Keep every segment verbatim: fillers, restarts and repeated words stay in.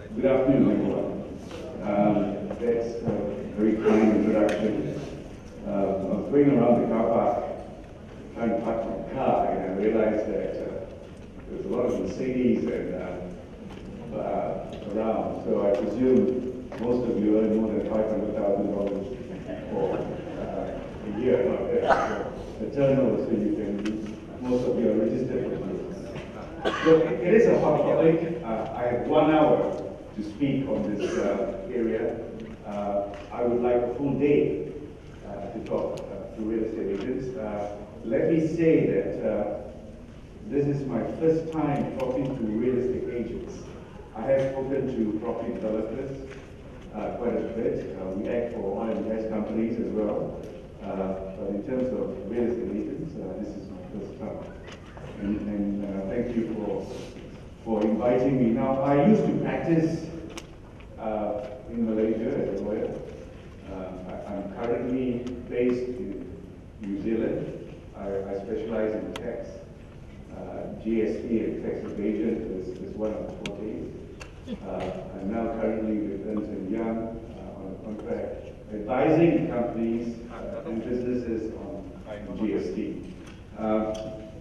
Good afternoon, everyone. Um, that's a very kind introduction. Uh, I was going around the car park trying to park my car, and I realized that uh, there was a lot of Mercedes and uh, uh, around. So I presume most of you earn more than five hundred thousand dollars for uh, a year, not that. So the turnover, so you can, most of you are registered for this. So it, it is a hot topic. Uh, I have one hour to speak on this uh, area. Uh, I would like a full day uh, to talk uh, to real estate agents. Uh, let me say that uh, this is my first time talking to real estate agents. I have spoken to property developers uh, quite a bit. Uh, we act for oil and gas companies as well. Uh, but in terms of real estate agents, uh, this is my first time. And, and uh, thank you for for inviting me. Now, I used to practice uh, in Malaysia as a lawyer. Uh, I, I'm currently based in New Zealand. I, I specialize in tax. Uh, G S T and tax evasion is, is one of the fortes. Uh, I'm now currently with Ernst and Young uh, on a contract advising companies uh, and businesses on G S T. Uh,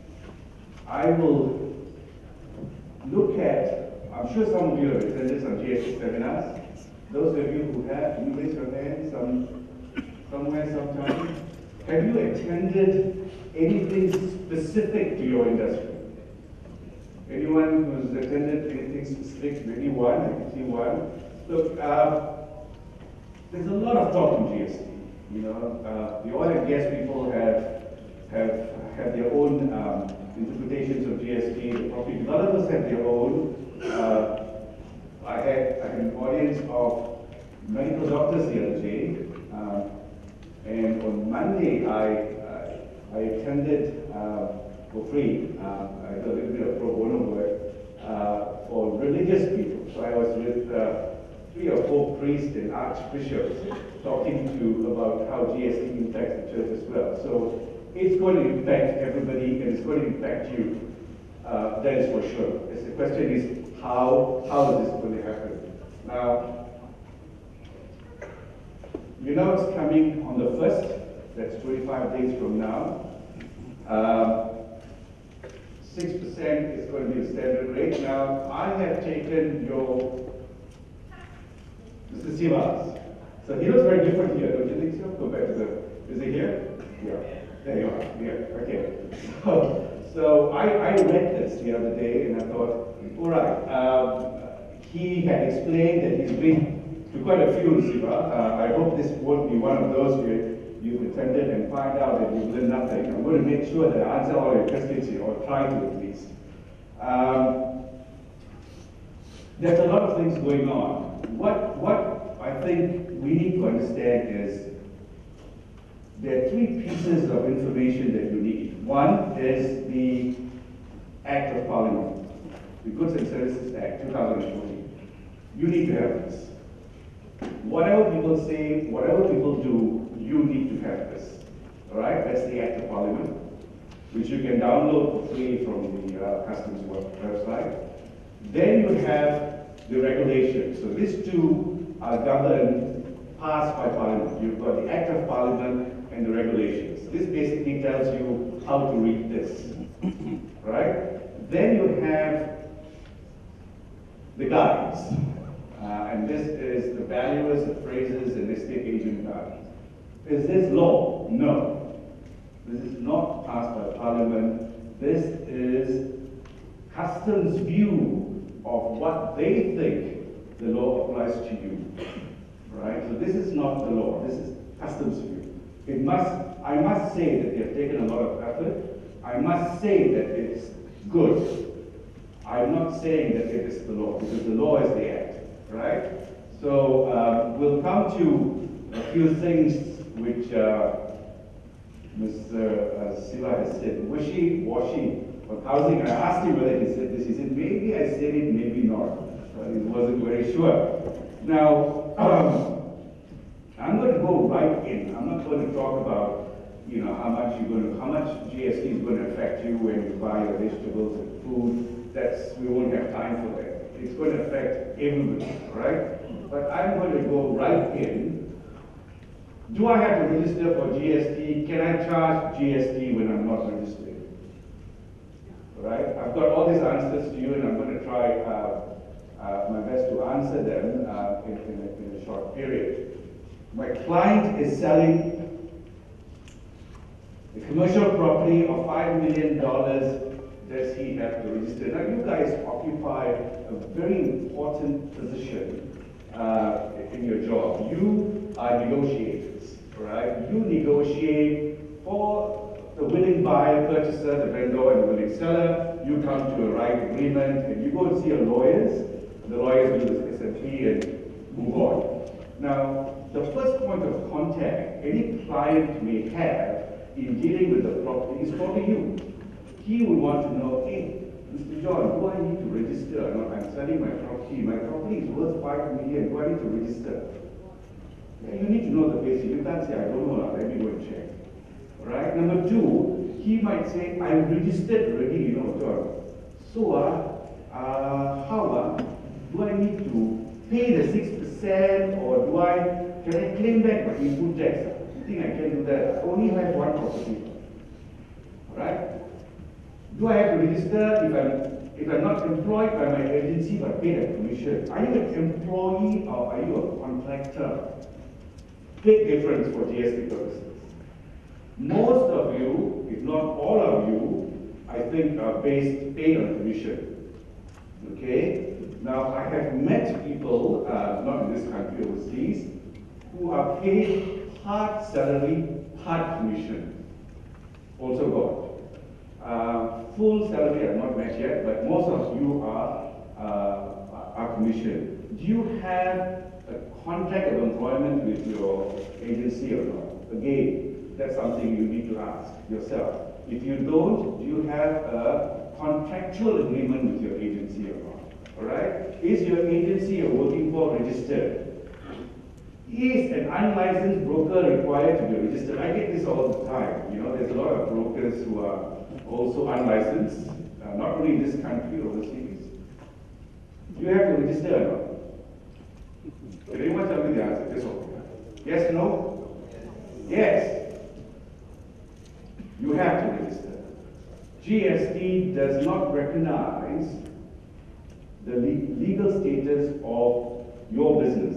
I will look at, I'm sure some of you have attended some G S T seminars. Those of you who have, can you raise your hand some, somewhere, sometime? Have you attended anything specific to your industry? Anyone who's attended anything specific? Maybe one, I can see one. Look, uh, there's a lot of talk on G S T. You know, uh, the oil and gas people have have have their own um, interpretations of G S T. The property developers have their own. Uh, I had, I had an audience of medical doctors the other day, uh, and on Monday I I, I attended uh, for free. Uh, I did a little bit of pro bono work uh, for religious people. So I was with uh, three or four priests and archbishops talking to about how G S T impacts the church as well. So it's going to impact everybody, and it's going to impact you. Uh, that is for sure. The question is how how is this going to happen? Now, you know it's coming on the first. That's twenty-five days from now. Six percent is going to be the standard rate. Now, I have taken your Mister Sivas. So he looks very different here, don't you think so? Go back to the. Is he here? Yeah. There you are. Yeah. Okay. So, so I, I read this the other day, and I thought, all right. Um, he had explained that he's been to quite a few, Siva. Uh, I hope this won't be one of those where you've attended and find out that you've learned nothing. I'm going to make sure that I answer all your questions here, or try to at least. Um, there's a lot of things going on. What what I think we need to understand is there are three pieces of information that you need. One is the Act of Parliament, the Goods and Services Act two thousand fourteen. You need to have this. Whatever people say, whatever people do, you need to have this. All right? That's the Act of Parliament, which you can download for free from the uh, Customs website. Then you have the regulations. So these two are governed, passed by Parliament. You've got the Act of Parliament and the regulations. This basically tells you how to read this, right? Then you have the guides, uh, and this is the valuers, the phrases, and the estate agent guides. Is this law? No. This is not passed by Parliament. This is Customs' view of what they think the law applies to you, right? So this is not the law. This is Customs' view. It must, I must say that they have taken a lot of effort. I must say that it's good. I'm not saying that it is the law, because the law is the act, right? So uh, we'll come to a few things which uh, Mister Uh, Siva has said. Wishy-washy on housing. I asked him whether he said this. He said, maybe I said it, maybe not. But he wasn't very sure. Now, um, I'm going to go right in. I'm not going to talk about, you know, how much you're going to, how much G S T is going to affect you when you buy your vegetables and food. That's, we won't have time for that. it's going to affect everybody, right? But I'm going to go right in. Do I have to register for G S T? Can I charge G S T when I'm not registered? Right? I've got all these answers to you, and I'm going to try uh, uh, my best to answer them uh, in, in, a, in a short period. My client is selling a commercial property of five million dollars. Does he have to register? Now, you guys occupy a very important position uh, in your job. You are negotiators, right? You negotiate for the willing buyer, purchaser, the vendor, and the willing seller. You come to a right agreement, and you go and see your lawyers. The lawyers do this S M P and move on. Now, the first point of contact any client may have in dealing with the property is probably you. He will want to know, hey, Mister John, do I need to register or not? I'm selling my property. My property is worth five million. Do I need to register? Yeah, you need to know the basics. You can't say, I don't know, let me go and check. Right? Number two, he might say, I'm registered already, you know, John. So, uh, uh, how uh, do I need to pay the six percent or do I, can I claim back my input tax? You think I can do that? I only have one property. Right? Do I have to register if I'm, if I'm not employed by my agency but paid a commission? Are you an employee or are you a contractor? Big difference for G S T purposes. Most of you, if not all of you, I think are based, paid on commission. Okay? Now, I have met people, uh, not in this country, overseas, who are paid part salary, part commission. Also got. Uh, full salary I've not met yet, but most of you are, uh, are commission. Do you have a contract of employment with your agency or not? Again, that's something you need to ask yourself. If you don't, do you have a contractual agreement with your agency or not? All right? Is your agency you're working for registered? Is an unlicensed broker required to be registered? I get this all the time. You know, there's a lot of brokers who are also unlicensed, uh, not only in this country, overseas. Do you have to register or not? Can anyone tell me the answer? Yes or no? Yes, no? Yes. You have to register. G S T does not recognize the le legal status of your business.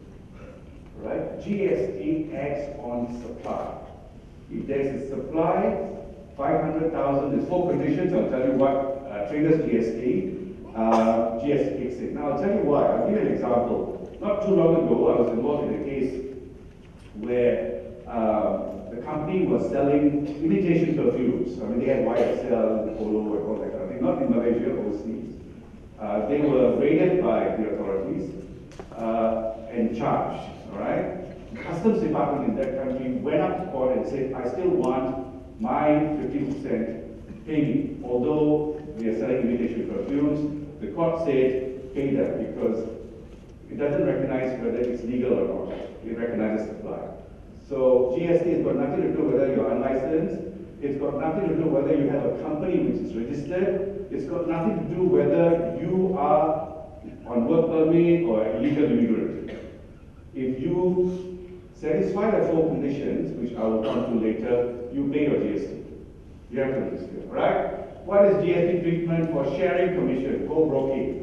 Right? G S T acts on supply. If there's a supply, five hundred thousand, there's four conditions. I'll tell you what uh, triggers G S T. Uh, G S T kicks in. Now, I'll tell you why. I'll give you an example. Not too long ago, I was involved in a case where uh, the company was selling imitation perfumes. I mean, they had Y S L, Polo, and all that kind of thing. Not in Malaysia, overseas. Uh, they were raided by the authorities uh, and charged. All right? The customs department in that country went up to court and said, I still want my fifty percent pay. Although we are selling imitation perfumes, the court said, pay that because it doesn't recognize whether it's legal or not. It recognizes supply. So G S T has got nothing to do whether you're unlicensed. It's got nothing to do whether you have a company which is registered. It's got nothing to do whether you are on work permit or illegal immigrant. If you satisfy the four conditions, which I will come to later, you pay your G S T. You have to register, right? What is G S T treatment for sharing commission, co-broking?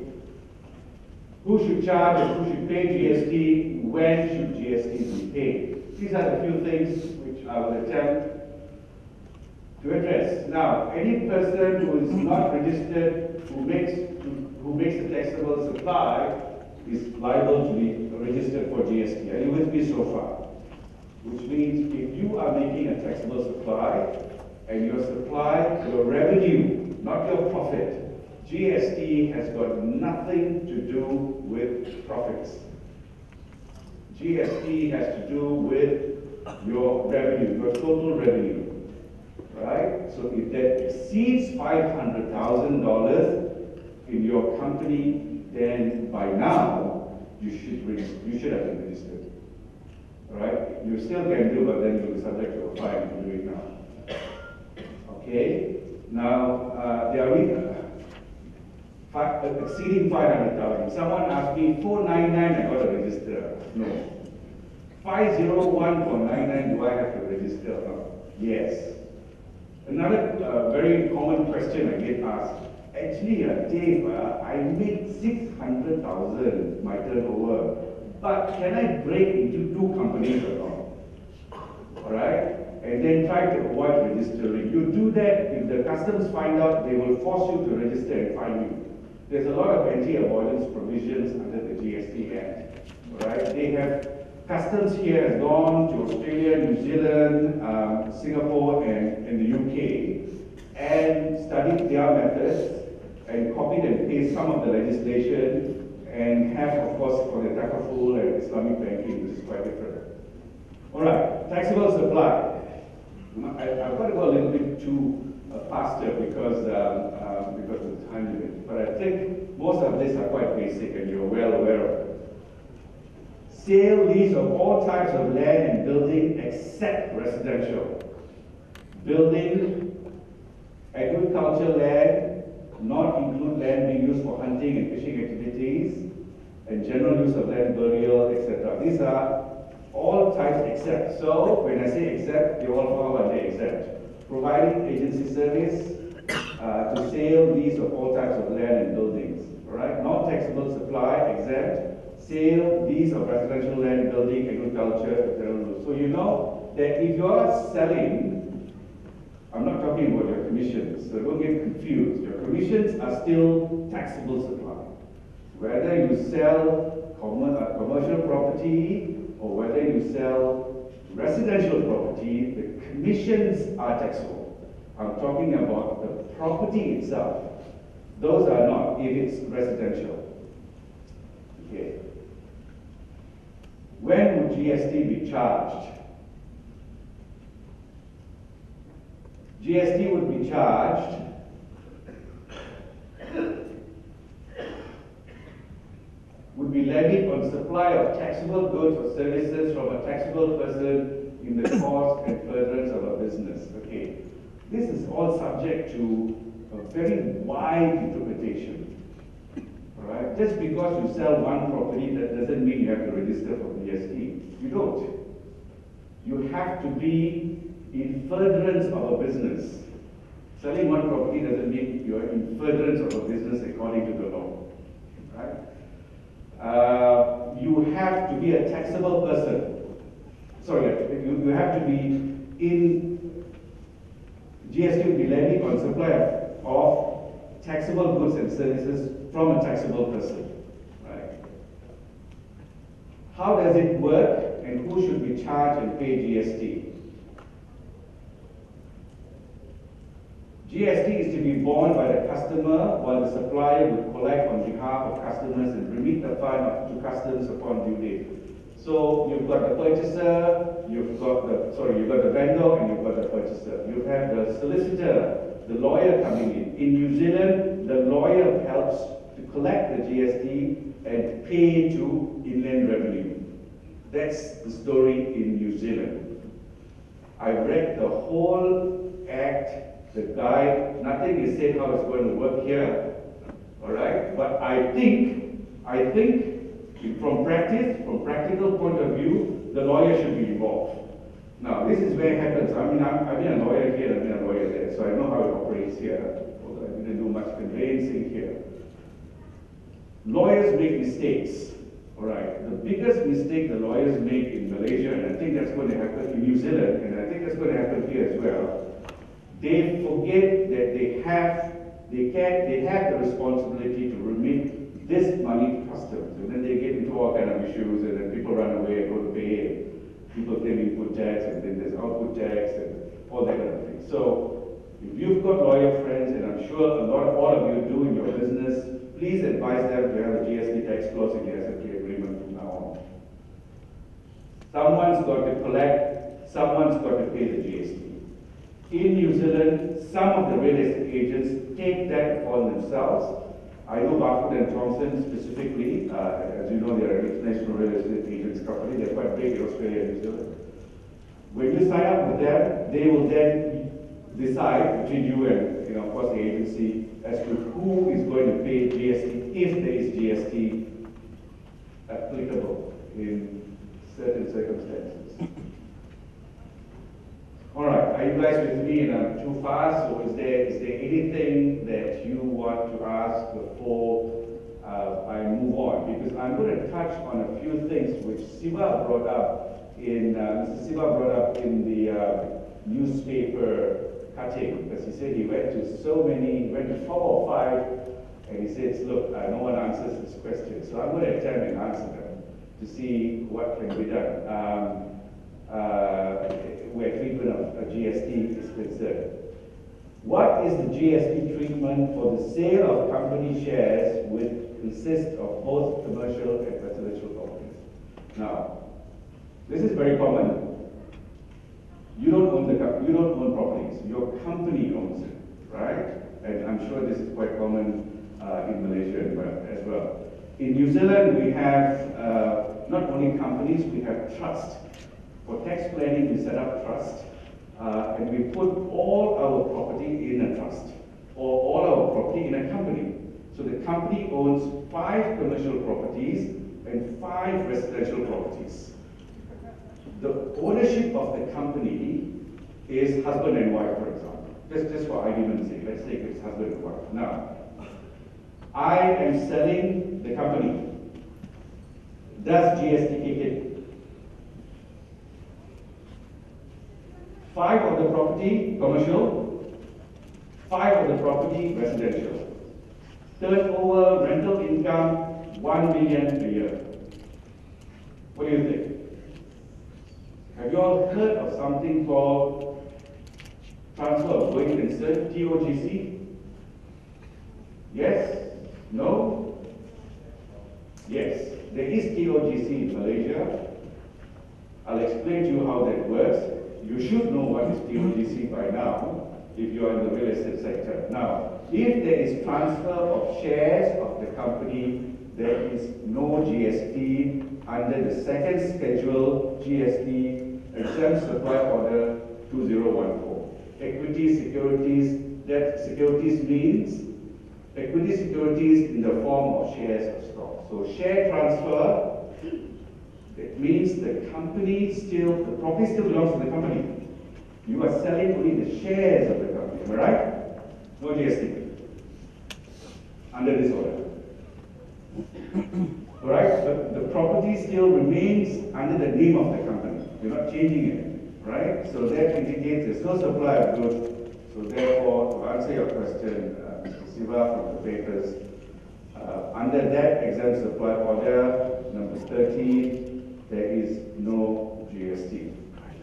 Who should charge and who should pay G S T? When should G S T be paid? These are the few things which I will attempt to address. Now, any person who is not registered, who makes, who makes a taxable supply, is liable to be registered for G S T. Are you with me so far? Which means if you are making a taxable supply and your supply, your revenue, not your profit, G S T has got nothing to do with profits. G S T has to do with your revenue, your total revenue. Right? So if that exceeds five hundred thousand dollars in your company, then by now you should you should have been registered. Right? You still can do, but then you'll be subject to a fine if you do it now. Okay? Now uh, there are five, uh, exceeding five hundred thousand. Someone asked me, four ninety-nine, I got to register. No. five oh one point nine nine, do I have to register? No. Yes. Another uh, very common question I get asked, actually, uh, Dave, uh, I made six hundred thousand my turnover, but can I break into two companies or not? Alright? And then try to avoid registering. You do that, if the customs find out, they will force you to register and fine you. There's a lot of anti-avoidance provisions under the G S T Act. Alright? They have customs here has gone to Australia, New Zealand, um, Singapore, and, and the U K, and studied their methods and copied and pasted some of the legislation, and have, of course, for the takaful and Islamic banking, which is quite different. All right, taxable supply. I, I've got to go a little bit too uh, faster because um, uh, because of the time limit, but I think most of these are quite basic, and you're well aware of it. Sale, lease of all types of land and building except residential. Building, agricultural land, not include land being used for hunting and fishing activities, and general use of land, burial, et cetera. These are all types except. So when I say except, they all fall under except. Providing agency service uh, to sale, lease of all types of land and buildings. All right, non-taxable supply exempt. Sale, lease of residential land, building, agriculture, general use. So you know that if you are selling, I'm not talking about your commissions, so don't get confused. Your commissions are still taxable supply. Whether you sell com uh, commercial property or whether you sell residential property, the commissions are taxable. I'm talking about the property itself. Those are not, if it's residential. Okay. When would G S T be charged? G S T would be charged would be levied on supply of taxable goods or services from a taxable person in the course and furtherance of a business. Okay, this is all subject to a very wide interpretation. Right? Just because you sell one property, that doesn't mean you have to register for G S T. You don't. You have to be in furtherance of a business. Selling one property doesn't mean you are in furtherance of a business according to the law. Right? Uh, you have to be a taxable person. Sorry, you, you have to be in G S T will be levied on supply of, of taxable goods and services from a taxable person, right? How does it work, and who should be charged and pay G S T? G S T is to be borne by the customer, while the supplier would collect on behalf of customers and remit the fund to customs upon due date. So you've got the purchaser, you've got the sorry, you've got the vendor, and you've got the purchaser. You have the solicitor, the lawyer coming in. In New Zealand, the lawyer helps to collect the G S T and pay to inland revenue. That's the story in New Zealand. I read the whole act, the guide. Nothing is said how it's going to work here. All right, but I think, I think, from practice, from practical point of view, the lawyer should be involved. Now, this is where it happens. I mean, I'm, I've been a lawyer here, I've been a lawyer there, so I know how it operates here. Although I didn't do much conveyancing here. Lawyers make mistakes. All right. The biggest mistake the lawyers make in Malaysia, and I think that's going to happen in New Zealand, and I think that's going to happen here as well. They forget that they have, they can, they have the responsibility to remit this money to customs, and then they get into all kind of issues, and then people run away and don't pay, and people claim input tax, and then there's output tax, and all that kind of thing. So, if you've got lawyer friends, and I'm sure a lot of all of you do in your business, please advise them to have a G S T tax clause in the S M K agreement from now on. Someone's got to collect, someone's got to pay the G S T. In New Zealand, some of the real estate agents take that upon themselves. I know Barfoot and Thompson specifically, uh, as you know, they're an international real estate agents company. They're quite big in Australia and New Zealand. When you sign up with them, they will then decide between you and, you know, of course, the agency as to who is going to pay G S T, if there is G S T applicable in certain circumstances. All right, are you guys with me? And I'm too fast, or is there is there anything that you want to ask before uh, I move on? Because I'm going to touch on a few things which Siva brought up in uh, Mister Siva brought up in the uh, newspaper cutting, because he said he went to so many, he went to four or five, and he says, look, uh, no one answers this question, so I'm going to attempt and answer them to see what can be done. Um, uh, where treatment of a G S T is concerned. What is the G S T treatment for the sale of company shares which consist of both commercial and residential properties? Now, this is very common. You don't own the you don't own properties. Your company owns it, right? And I'm sure this is quite common uh, in Malaysia as well. In New Zealand, we have uh, not only companies, we have trust. For tax planning, we set up trust, uh, and we put all our property in a trust, or all our property in a company. So the company owns five commercial properties and five residential properties. The ownership of the company is husband and wife, for example. Just, just for argument's sake, let's say it's husband and wife. Now, I am selling the company. Does G S T kick in? Five of the property commercial, five of the property residential. Turnover rental income one million a year. What do you think? Have you all heard of something called transfer of going concern, T O G C? Yes? No? Yes. There is T O G C in Malaysia. I'll explain to you how that works. You should know what is T O G C by now if you are in the real estate sector. Now, if there is transfer of shares of the company, there is no G S T under the second schedule G S T exempt supply order two thousand fourteen. Equity securities, that securities means equity securities in the form of shares of stock. So share transfer, it means the company still, the property still belongs to the company. You are selling only the shares of the company, am I right? No G S T under this order. Alright, but the property still remains under the name of the company. You're not changing it, right? So that indicates there's no supply of goods. So therefore, to answer your question, uh, Mister Siva from the papers, uh, under that exempt supply order, number thirteen, there is no G S T.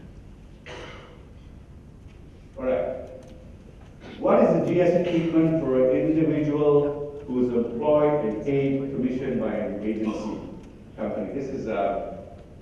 Alright. What is the G S T treatment for an individual who is employed and paid commission by an agency company? This is a,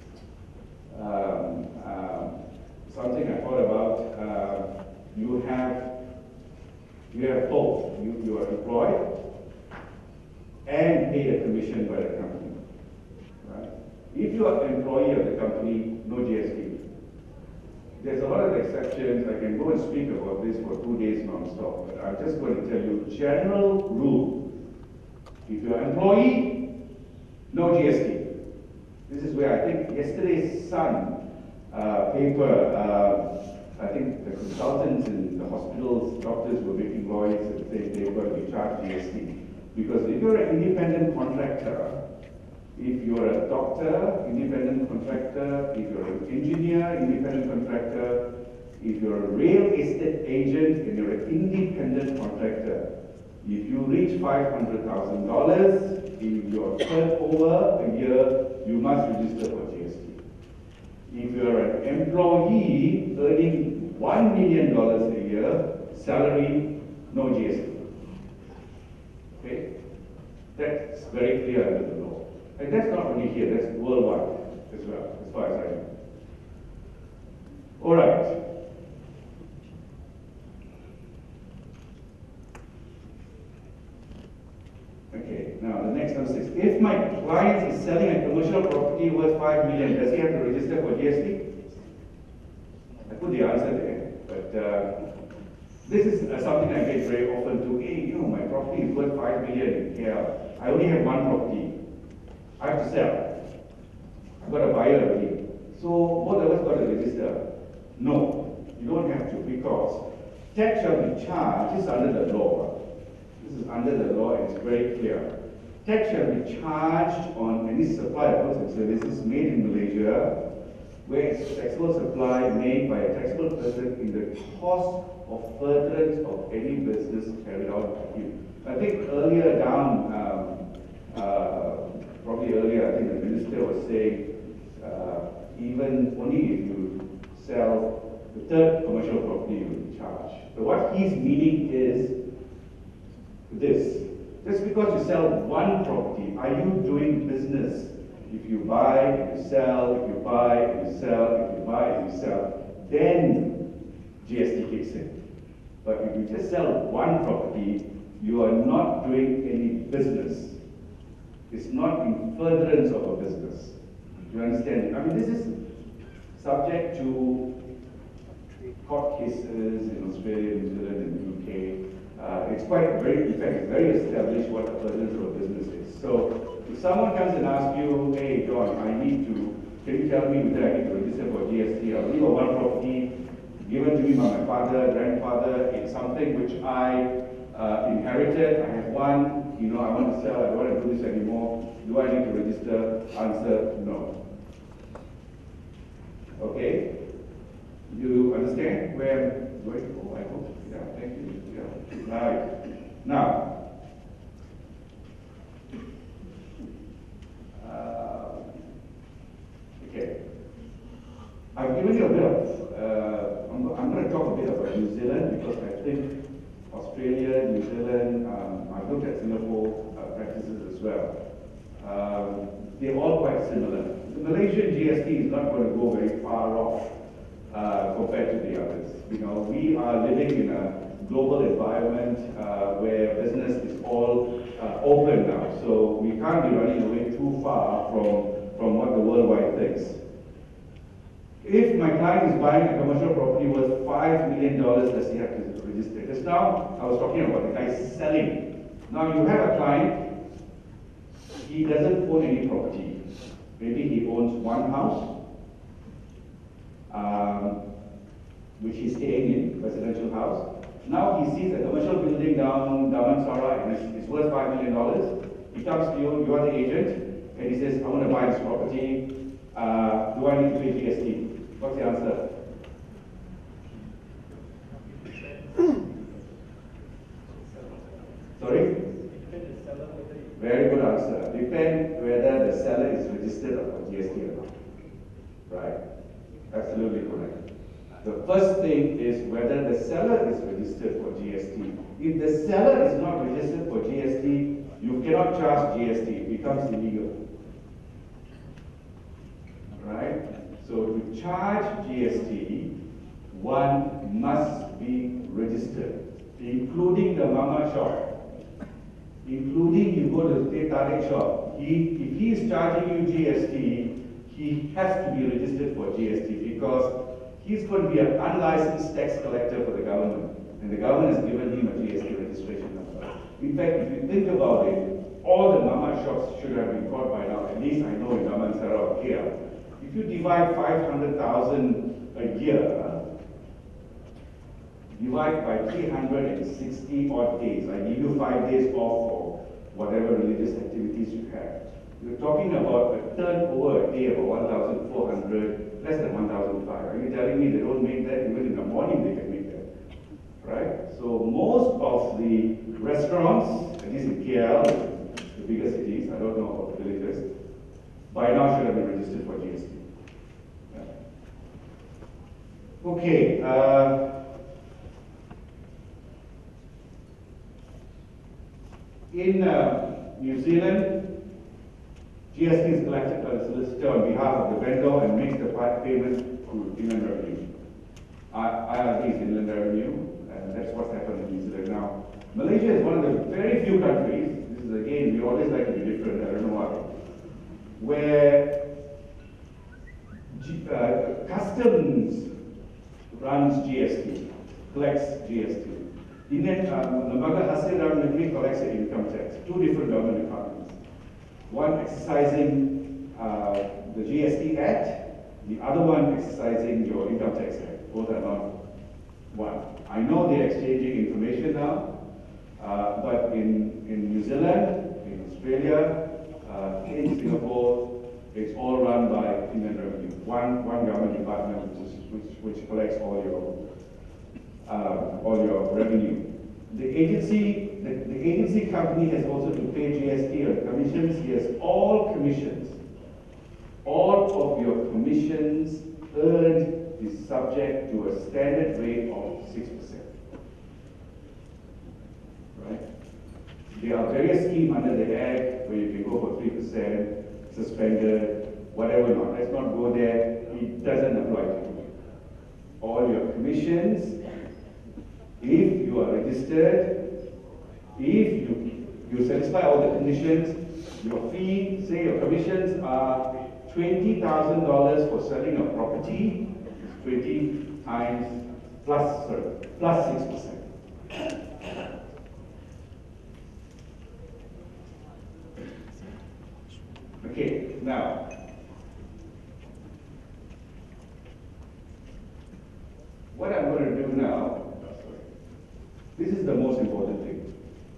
um, um, something I thought about. Uh, you have you have both. You, you are employed and paid a commission by the company. Right? If you are an employee of the company, no G S T. There's a lot of exceptions. I can go and speak about this for two days non-stop, but I'm just going to tell you general rule. If you're an employee, no G S T. This is where I think yesterday's Sun uh, paper, uh, I think the consultants in the hospitals, doctors were making noise and saying they're going to be charged G S T. Because if you're an independent contractor, if you're a doctor, independent contractor, if you're an engineer, independent contractor, if you're a real estate agent and you're an independent contractor, if you reach five hundred thousand dollars in your turnover a year, you must register for G S T. If you're an employee earning one million dollars a year, salary, no G S T. Okay? That's very clear under the law. And that's not only here, that's worldwide as well, as far as I know. All right. Okay, now the next number six. If my client is selling a commercial property worth five million, does he have to register for G S T? I put the answer there, but uh, This is uh, something I get very often too. Hey, you know, my property is worth five million in K L. I only have one property. I have to sell. I've got a buyer already. So both of us got to register. No, you don't have to, because tax shall be charged. This is under the law. This is under the law, and it's very clear. Tax shall be charged on any supply of goods and services made in Malaysia, where it's taxable supply made by a taxable person in the course of furtherance of any business carried out by him. I think earlier down, um, uh, probably earlier, I think the minister was saying, uh, even only if you sell the third commercial property, you will be charged. So what he's meaning is this. Just because you sell one property, are you doing business? If you buy, if you sell, if you buy, if you sell, if you buy, if you sell, then G S T kicks in. But if you just sell one property, you are not doing any business. It's not in furtherance of a business. Do you understand? I mean, this is subject to court cases in Australia, New Zealand, and U K. Uh, it's quite very, in fact, it's very established what a furtherance of a business is. So if someone comes and asks you, hey, John, I need to, can you tell me whether I need to register for G S T? I've only got one property given to me by my father, grandfather. It's something which I uh, inherited. I have one, you know, I want to sell, I don't want to do this anymore. Do I need to register? Answer, no. Okay? You understand where I'm going? Oh, I hope. Yeah, thank you. Yeah. Right. Now, uh, okay. I've given you a bit of, uh, I'm, I'm going to talk a bit about New Zealand, because I think Australia, New Zealand, um, I've looked at Singapore uh, practices as well. Um, they're all quite similar. The Malaysian G S T is not going to go very far off uh, compared to the others. You know, we are living in a global environment uh, where business is all uh, open now, so we can't be running away too far from, from what the worldwide thinks. If my client is buying a commercial property worth five million dollars, does he have to register? Just now, I was talking about the guy selling. Now you have a client, he doesn't own any property. Maybe he owns one house, um, which he's staying in, residential house. Now he sees a commercial building down Damansara and it's, it's worth five million dollars. He comes to you, you are the agent, and he says, I want to buy this property. Uh, do I need to pay G S T? What's the answer? Sorry? Very good answer. Depend whether the seller is registered for G S T or not. Right? Absolutely correct. The first thing is whether the seller is registered for G S T. If the seller is not registered for G S T, you cannot charge G S T. It becomes illegal. Right? So to charge G S T, one must be registered, including the mama shop. Including you go to the teh tarik shop. He, if he is charging you G S T, he has to be registered for G S T, because he's going to be an unlicensed tax collector for the government, and the government has given him a G S T registration number. In fact, if you think about it, all the mama shops should have been caught by now. At least I know in Damansara or K L. If you divide five hundred thousand a year, divide by three hundred sixty odd days. I give you five days off for whatever religious activities you have. You're talking about a turnover a day of one thousand four hundred, less than one thousand five. Are you telling me they don't make that? Even in the morning they can make that. Right? So most of the restaurants, at least in K L, the bigger cities, I don't know about the villages, by now should have been registered for G S T. Yeah. Okay. Uh, in uh, New Zealand, G S T is collected by the solicitor on behalf of the vendor and makes the payment to Inland Revenue. I R D is Inland Revenue, and that's what's happened in New Zealand now. Malaysia is one of the very few countries, this is again, we always like to be different, I don't know why, where G, uh, customs runs G S T. collects G S T. Indian um, Lembaga Hasil Dalam Negeri collects the income tax. Two different government departments. One exercising uh, the G S T Act, the other one exercising your income tax act. Both are not one. I know they're exchanging information now, uh, but in, in New Zealand, in Australia, uh, in Singapore, it's all run by Inland Revenue. One, one government department which, is, which, which collects all your, uh, all your revenue. The agency, the, the agency company has also to pay G S T on commissions. Yes, all commissions, all of your commissions earned is subject to a standard rate of six percent. Right? There are various schemes under the Act where you can go for three percent, suspended, whatever not. Let's not go there. It doesn't apply to you. All your commissions, if you are registered, if you, you satisfy all the conditions, your fee, say your commissions are twenty thousand dollars for selling a property, twenty times plus, sorry, plus six percent. Okay, now, what I'm going to do now, this is the most important thing.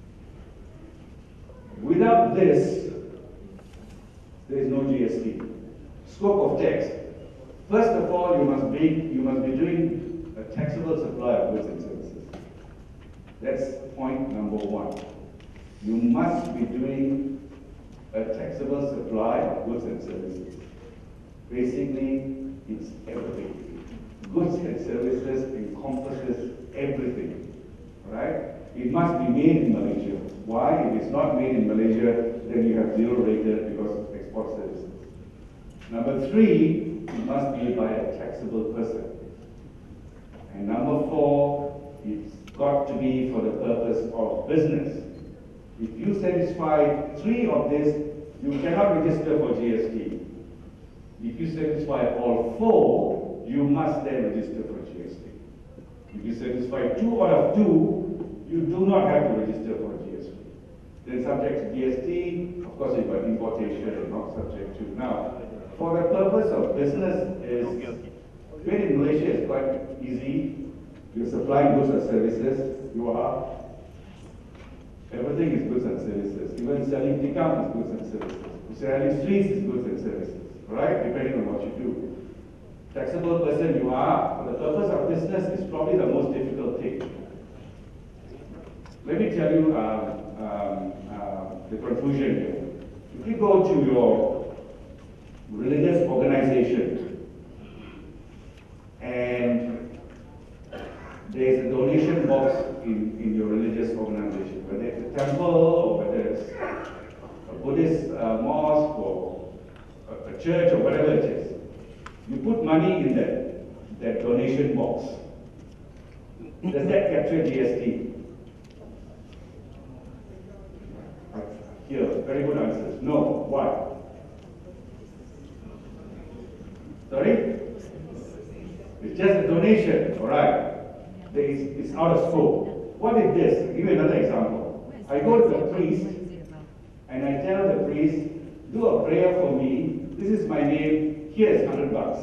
Without this, there is no G S T. Scope of tax. First of all, you must be you must be doing a taxable supply of goods and services. That's point number one. You must be doing a taxable supply of goods and services. Basically, it's everything. Goods and services encompasses everything. Right? It must be made in Malaysia. Why? If it's not made in Malaysia, then you have zero rated because of export services. Number three, it must be by a taxable person. And number four, it's got to be for the purpose of business. If you satisfy three of this, you cannot register for G S T. If you satisfy all four, you must then register for G S T. If you satisfy two out of two, you do not have to register for G S T. Then subject to G S T, of course, you've got importation and not subject to. Now, for the purpose of business, is made in Malaysia is quite easy. You're supplying goods and services, you are. Everything is goods and services. Even selling tikam is goods and services. Selling streets is goods and services, right? Depending on what you do. Taxable person you are, for the purpose of business, is probably the most difficult thing. Let me tell you um, um, uh, the conclusion here. If you go to your religious organization and there's a donation box in, in your religious organization, whether it's a temple or whether it's a Buddhist uh, mosque or a, a church or whatever it is, you put money in that, that donation box. Does that capture G S T? Here, very good answers. No. Why? Sorry? It's just a donation, all right. It's out of scope. What is this? I'll give you another example. I go to the priest and I tell the priest, do a prayer for me. This is my name. Here is one hundred bucks.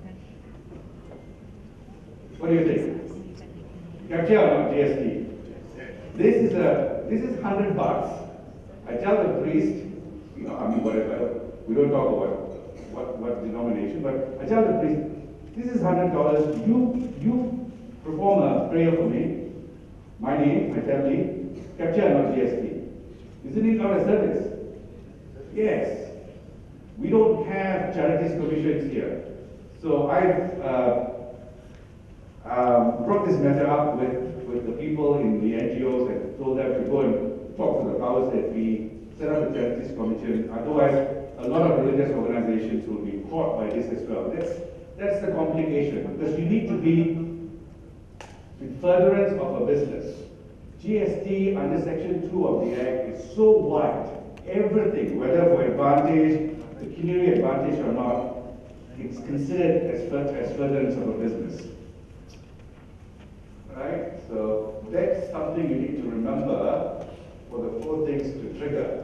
What do you think? Capture or not G S T? This is a this is one hundred bucks. I tell the priest, you know, I mean, whatever. We don't talk about what, what denomination, but I tell the priest, this is one hundred dollars. You you perform a prayer for me, my name, my family, capture or not G S T. Isn't it not a service? Yes. We don't have charities commissions here. So I've uh, um, brought this matter up with, with the people in the N G Os and told them to go and talk to the powers that be, set up a charities commission. Otherwise, a lot of religious organizations will be caught by this as well. That's, that's the complication, because you need to be in furtherance of a business. G S T under Section two of the Act is so wide. Everything, whether for advantage, pecuniary advantage or not, it's considered as, as furtherance of a business. right? So that's something you need to remember for the four things to trigger.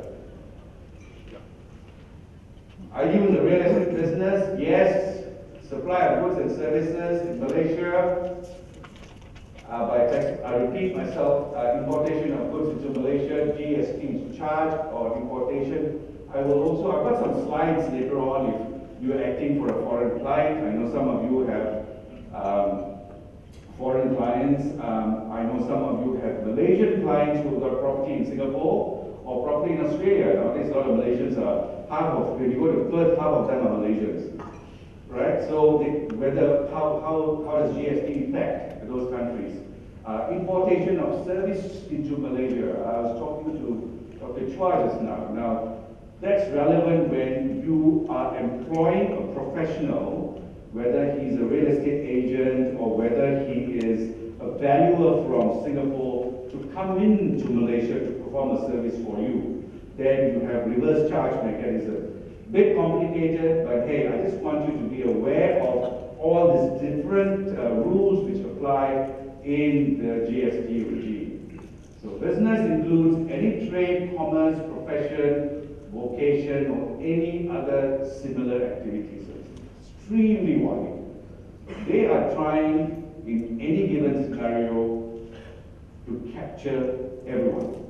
Are you in the real estate business? Yes. Supply of goods and services in Malaysia. Uh, by text, I repeat myself, uh, importation of goods into Malaysia, G S T is charged or importation. I will also, I've got some slides later on if you're acting for a foreign client. I know some of you have um, foreign clients. Um, I know some of you have Malaysian clients who have got property in Singapore or property in Australia. Nowadays, a lot of Malaysians are, half of, when you go to Perth, half of them are Malaysians. Right? So they, whether, how, how, how does G S T affect those countries? Uh, importation of service into Malaysia. I was talking to Doctor Chua just now. Now, that's relevant when you are employing a professional, whether he's a real estate agent or whether he is a valuer from Singapore to come into Malaysia to perform a service for you. Then you have reverse charge mechanism. Bit complicated, but hey, I just want you to be aware of all these different uh, rules which apply in the G S T regime. So business includes any trade, commerce, profession, vocation, or any other similar activities. It's extremely wide. They are trying in any given scenario to capture everyone.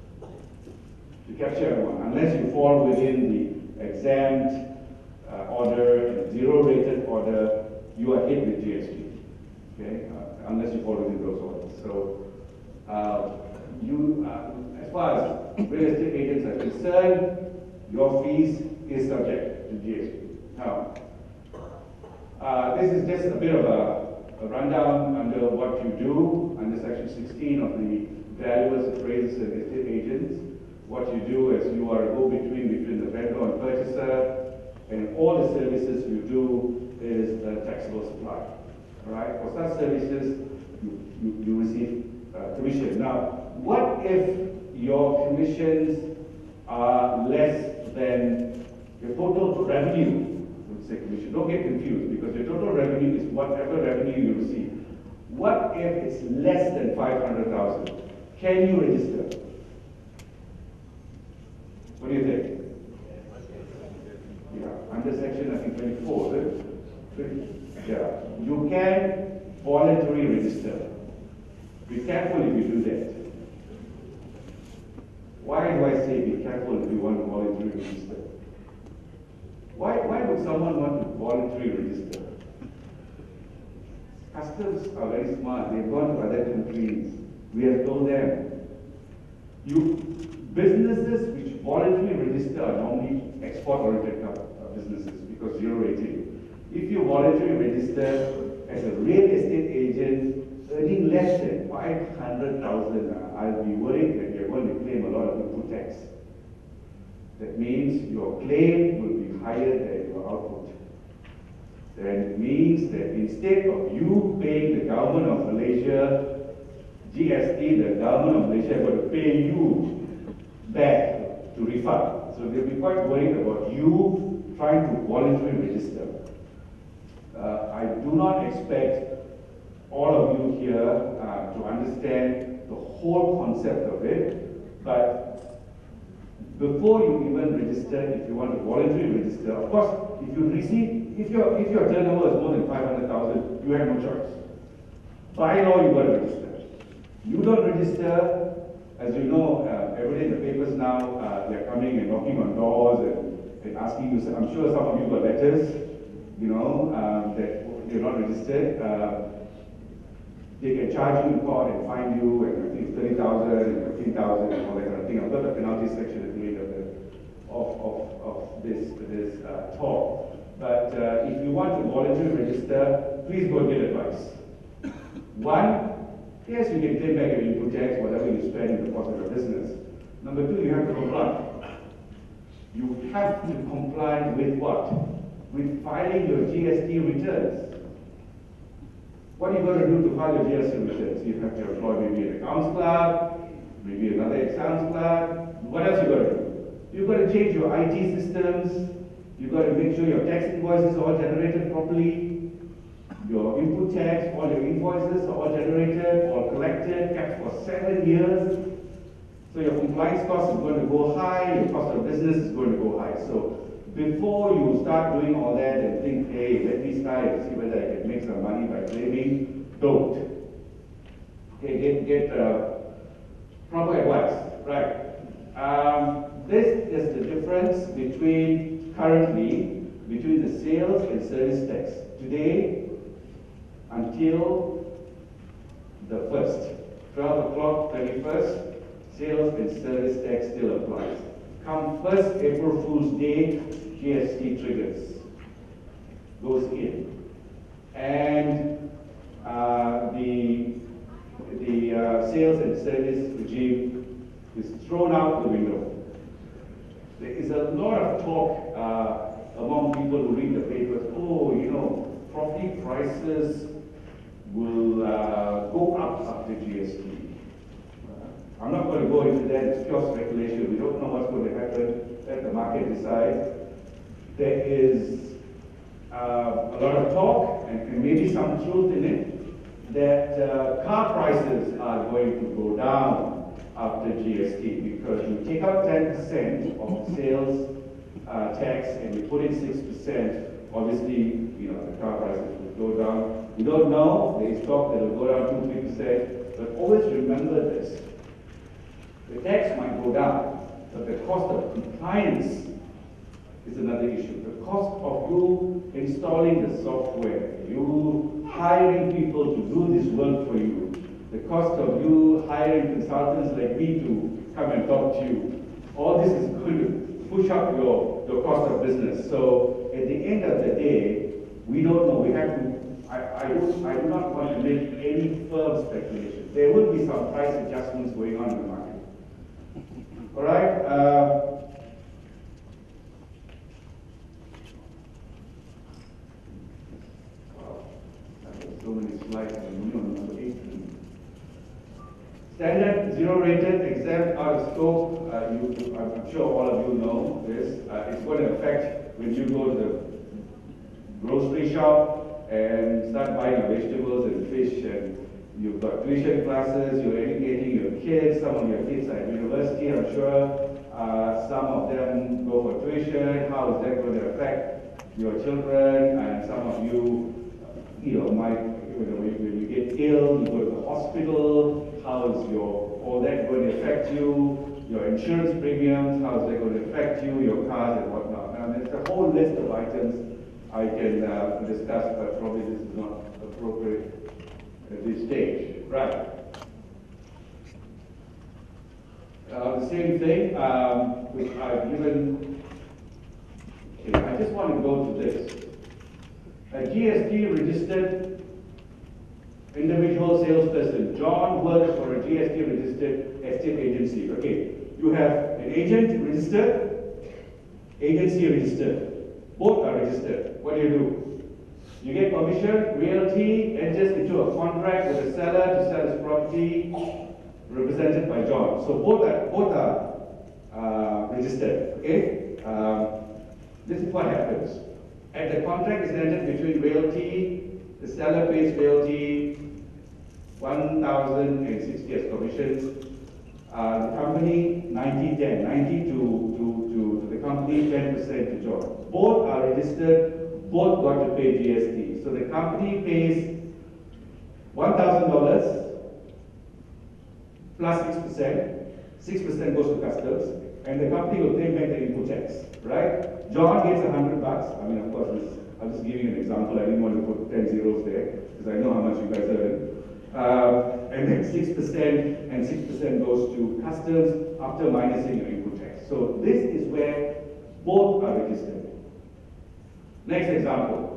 To capture everyone, unless you fall within the exempt uh, order, zero rated order, you are hit with G S T. Okay, uh, unless you fall within those orders. So, uh, you, uh, as far as real estate agents are concerned, your fees is subject to G S T. Now, uh, this is just a bit of a, a rundown under what you do under Section sixteen of the Valuers, Appraisers, and Estate Agents. What you do is you are a go-between between the vendor and purchaser, and all the services you do is a taxable supply. All right? For such services, you, you, you receive uh, commission. Now, what if your commissions are less than your total revenue? Let's say commission. Don't get confused, because your total revenue is whatever revenue you receive. What if it's less than five hundred thousand? Can you register? What do you think? Yeah, under section, I think, twenty-four, right? Yeah, you can voluntarily register. Be careful if you do that. Why do I say be careful if you want to voluntarily register? Why, why would someone want to voluntarily register? Customs are very smart. They've gone to other countries. We have told them, you businesses which voluntarily register are normally export-oriented businesses because zero rating. If you voluntarily register as a real estate agent earning less than five hundred thousand, uh, I'll be worried that you're going to claim a lot of input tax. That means your claim will be higher than your output. That means that instead of you paying the government of Malaysia G S T, the government of Malaysia is going to pay you back to refund. So they'll be quite worried about you trying to voluntarily register. Uh, I do not expect all of you here uh, to understand the whole concept of it, but before you even register, if you want to voluntarily register, of course, if you receive, if your if your turnover is more than five hundred thousand, you have no choice. By law, you got to register. You don't register, as you know, uh, every day in the papers now, uh, they're coming and knocking on doors and, and asking you. I'm sure some of you got letters, you know, um, that you're not registered. Uh, they can charge you in court and fine you, and I think it's thirty thousand and fifteen thousand and all that kind of thing. I've got the penalty section at the end of, the, of, of, of this, this uh, talk. But uh, if you want to voluntarily register, please go get advice. One, yes, you can claim back your input tax, whatever you spend in the course of your business. Number two, you have to comply. You have to comply with what? With filing your G S T returns. What are you going to do to file your G S T returns? You have to employ maybe an accounts clerk, maybe another accounts clerk. What else you got to do? You've got to change your I T systems. You've got to make sure your tax invoices are all generated properly. Your input tax, all your invoices are all generated or collected, kept for seven years. So your compliance cost is going to go high, your cost of business is going to go high. So before you start doing all that and think, hey, let me start and see whether I can make some money by claiming, don't. Okay, get, get uh, proper advice, right? Um, this is the difference between, currently, between the sales and service tax. Today, until the first, twelve o'clock, thirty-first, sales and service tax still applies. Come first April Fool's Day, G S T triggers, goes in. And uh, the, the uh, sales and service regime is thrown out the window. There is a lot of talk uh, among people who read the papers, oh, you know, property prices will uh, go up after G S T. I'm not going to go into that, it's pure speculation. We don't know what's going to happen, let the market decide. There is uh, a lot of talk, and, and maybe some truth in it, that uh, car prices are going to go down after G S T, because you take out ten percent of the sales uh, tax and you put in six percent, obviously, you know, the car prices will go down. We don't know, there is talk that it will go down two to three percent, but always remember this. The tax might go down, but the cost of compliance is another issue. The cost of you installing the software, you hiring people to do this work for you, the cost of you hiring consultants like me to come and talk to you, all this is going to push up your, your cost of business. So at the end of the day, we don't know. We have to, I, I, don't, I do not want to make any firm speculation. There will be some price adjustments going on in the market. All right. Uh, wow, so many slides. Number eighteen. Standard zero-rated exempt out of scope. Uh, you, I'm sure all of you know this. Uh, it's going to affect when you go to the grocery shop and start buying your vegetables and fish, and you've got tuition classes, you're educating your kids, some of your kids are at university, I'm sure. Uh, some of them go for tuition. How is that going to affect your children? And some of you, you know, might, you know, when you get ill, you go to the hospital. How is your, all that going to affect you? Your insurance premiums, how is that going to affect you? Your cars and whatnot. Now, there's a whole list of items I can uh, discuss, but probably this is not appropriate at this stage. Right. Uh, the same thing, um, which I've given, okay, I just want to go to this. A G S T registered individual salesperson. John works for a G S T registered estate agency. Okay, you have an agent registered, agency registered. Both are registered. What do you do? You get permission, realty enters into a contract with the seller to sell his property, represented by John. So both are, both are uh, registered, okay? Um, this is what happens. And the contract is entered between realty, the seller pays realty one thousand sixty as commissions. Uh, the company ninety ten, ninety to, to, to, to the company, ten percent to John. Both are registered, both got to pay G S T. So the company pays one thousand dollars plus six percent, six percent goes to customs, and the company will claim back the input tax, right? John gets a hundred bucks. I mean, of course, this, I'm just giving an example. I didn't want to put ten zeros there, because I know how much you guys earn. Uh, and then six percent and six percent goes to customs after minusing your input tax. So this is where both are registered. Next example.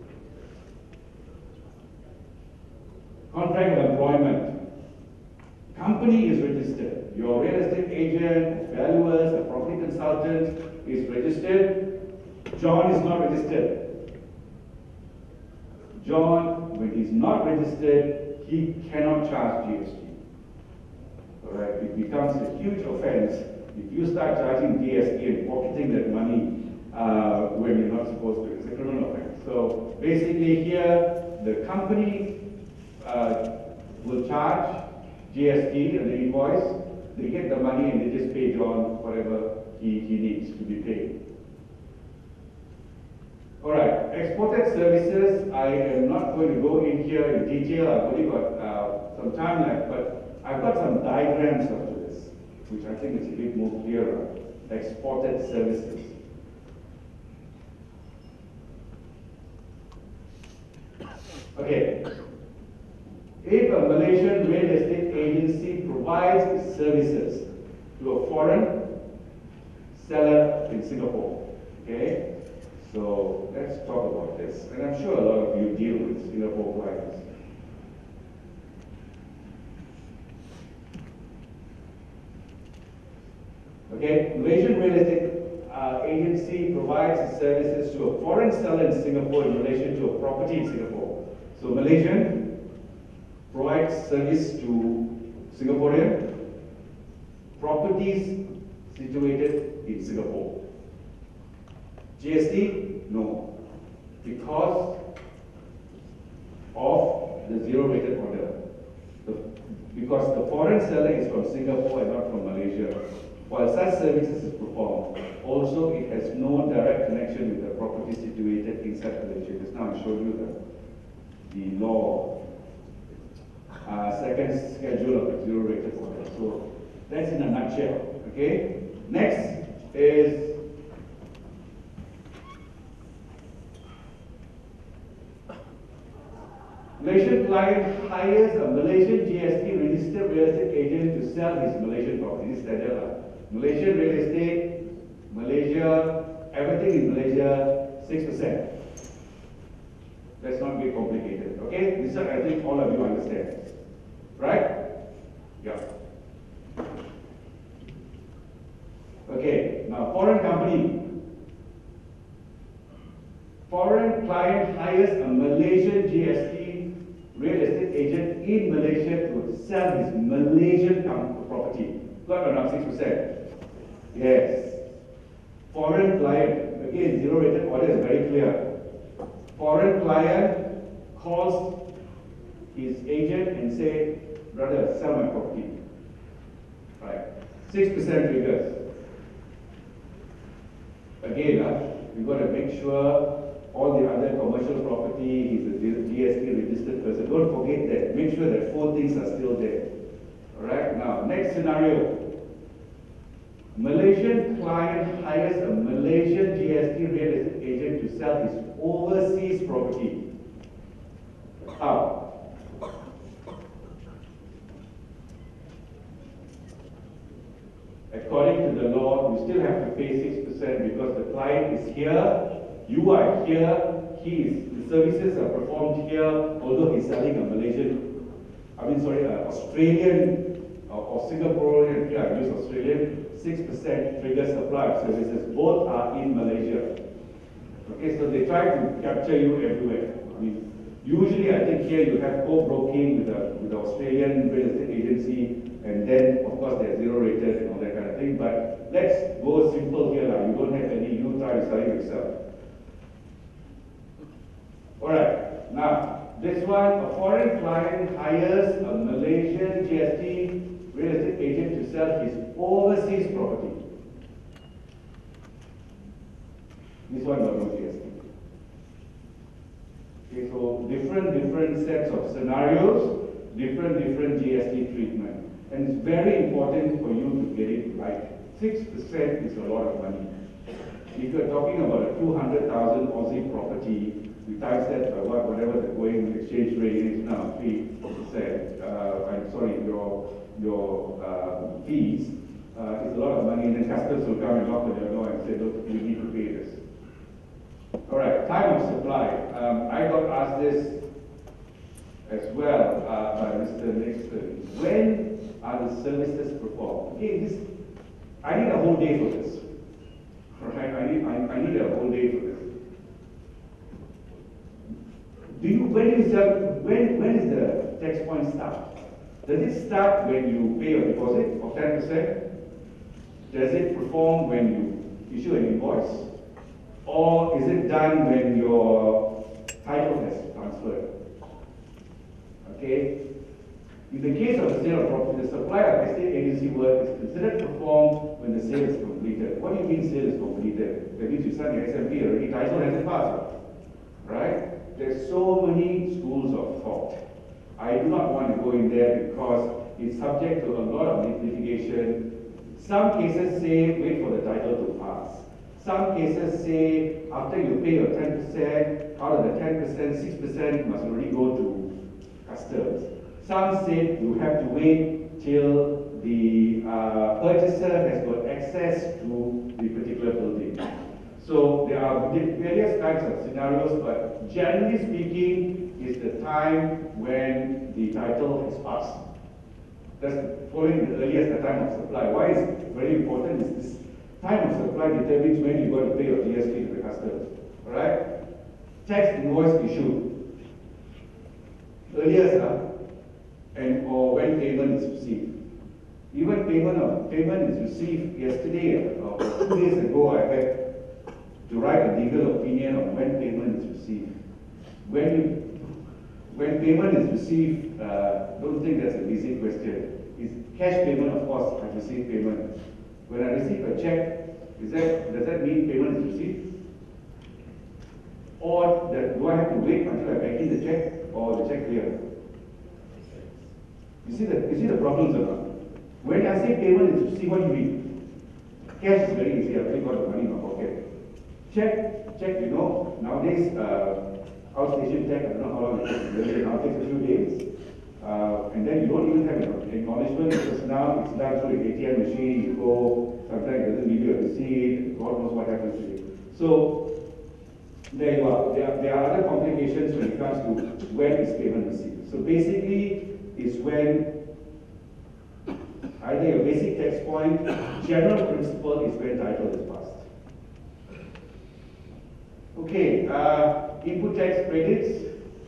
Contract of employment. Company is registered. Your real estate agent, valuers, a property consultant is registered. John is not registered. John, when he's not registered, he cannot charge G S T. All right, it becomes a huge offense if you start charging G S T and pocketing that money uh, when you're not supposed to. It's a criminal offense. So basically here, the company uh, will charge G S T and the invoice. They get the money and they just pay John whatever he, he needs to be paid. Alright, exported services, I am not going to go in here in detail. I've only got uh, some time left, but I've got some diagrams of this, which I think is a bit more clearer. Exported services. Okay. If a Malaysian real estate agency provides services to a foreign seller in Singapore, okay? So let's talk about this. And I'm sure a lot of you deal with Singapore clients. Okay, Malaysian real estate uh, agency provides services to a foreign seller in Singapore in relation to a property in Singapore. So Malaysian provides service to Singaporean properties situated in Singapore. G S T? No. Because of the zero rated order. The, because the foreign seller is from Singapore and not from Malaysia. While such services is performed, also it has no direct connection with the property situated inside Malaysia. Just now I showed you the, the law, uh, second schedule of the zero rated order. So that's in a nutshell. Okay? Next is Malaysian client hires a Malaysian G S T registered real estate agent to sell his Malaysian property. This is standard. Malaysian real estate, Malaysia, everything in Malaysia, six percent. Let's not get complicated. Okay? This is, I think all of you understand. Right? Yeah. Okay, now foreign company. Foreign client hires a Malaysian G S T real estate agent in Malaysia to sell his Malaysian property. Got or not, six percent? Yes. Foreign client, again, zero rated order is very clear. Foreign client calls his agent and say, brother, sell my property. Right. six percent figures. Again, uh, you've got to make sure all the other commercial property, he's a G S T registered person. Don't forget that. Make sure that four things are still there. Alright, now, next scenario. Malaysian client hires a Malaysian G S T real estate agent to sell his overseas property. How? According to the law, you still have to pay six percent because the client is here, you are here, he is, the services are performed here, although he's selling a Malaysian, I mean, sorry, uh, Australian uh, or Singaporean, here I use Australian, six percent trigger supply of services. Both are in Malaysia. Okay, so they try to capture you everywhere. I mean, usually I think here you have co-broking with the, with the Australian real estate agency, and then of course they're zero rated and all that kind of thing. But let's go simple here now. You don't have any, you try to sell it yourself. Alright, now this one, a foreign client hires a Malaysian G S T real estate agent to sell his overseas property. This one got no G S T. Okay, so different different sets of scenarios, different different G S T treatment. And it's very important for you to get it right. six percent is a lot of money. If you're talking about a two hundred thousand Aussie property, you times that by what, whatever the going exchange rate is now, three percent. Uh, I'm sorry, your your uh, fees uh, is a lot of money, and then customers will come and knock on your door and say, look, we need to pay this. All right, time of supply. Um, I got asked this as well uh, by Mister Nixon. When are the services performed? Okay, this, I need a whole day for this. Right? I need, I, I need a whole day for this. Do you, when do you sell, when, when is the tax point start? Does it start when you pay a deposit of ten percent? Does it perform when you issue an invoice? Or is it done when your title has transferred? Okay? In the case of the sale of property, the supply of estate agency work is considered performed when the sale is completed. What do you mean sale is completed? That means you signed the S M P already, title hasn't passed. Right? There's so many schools of thought. I do not want to go in there because it's subject to a lot of litigation. Some cases say wait for the title to pass. Some cases say after you pay your ten percent, out of the ten percent, six percent must already go to customs. Some say you have to wait till the uh, purchaser has got access to the particular building. So there are various kinds of scenarios, but generally speaking, is the time when the title is passed. That's following the earliest the time of supply. Why is it very important? Is this time of supply determines when you got to pay your G S T to the customs. Alright? Tax invoice issued. Earliest, huh? And or when payment is received. Even payment of payment is received yesterday or two days ago. I had to write a legal opinion on when payment is received. When you, when payment is received, uh, don't think that's an easy question. Is cash payment, of course, I receive payment. When I receive a check, is that does that mean payment is received? Or that, do I have to wait until I bank in the check or the check clear? You see the you see the problems or not? When I say payment is received, what do you mean? Cash is very easy. I've already got the money in my pocket. Check, check. You know, nowadays uh, outstation check. I don't know how long it takes. It now takes a few days, uh, and then you don't even have an acknowledgement because now it's done through the A T M machine. You go, sometimes it doesn't give you a receipt. God knows what happens to you. So there you are. There are, there are other complications when it comes to when is payment received. So basically, is when either your basic tax point, general principle is when title is passed. Okay, uh, input tax credits,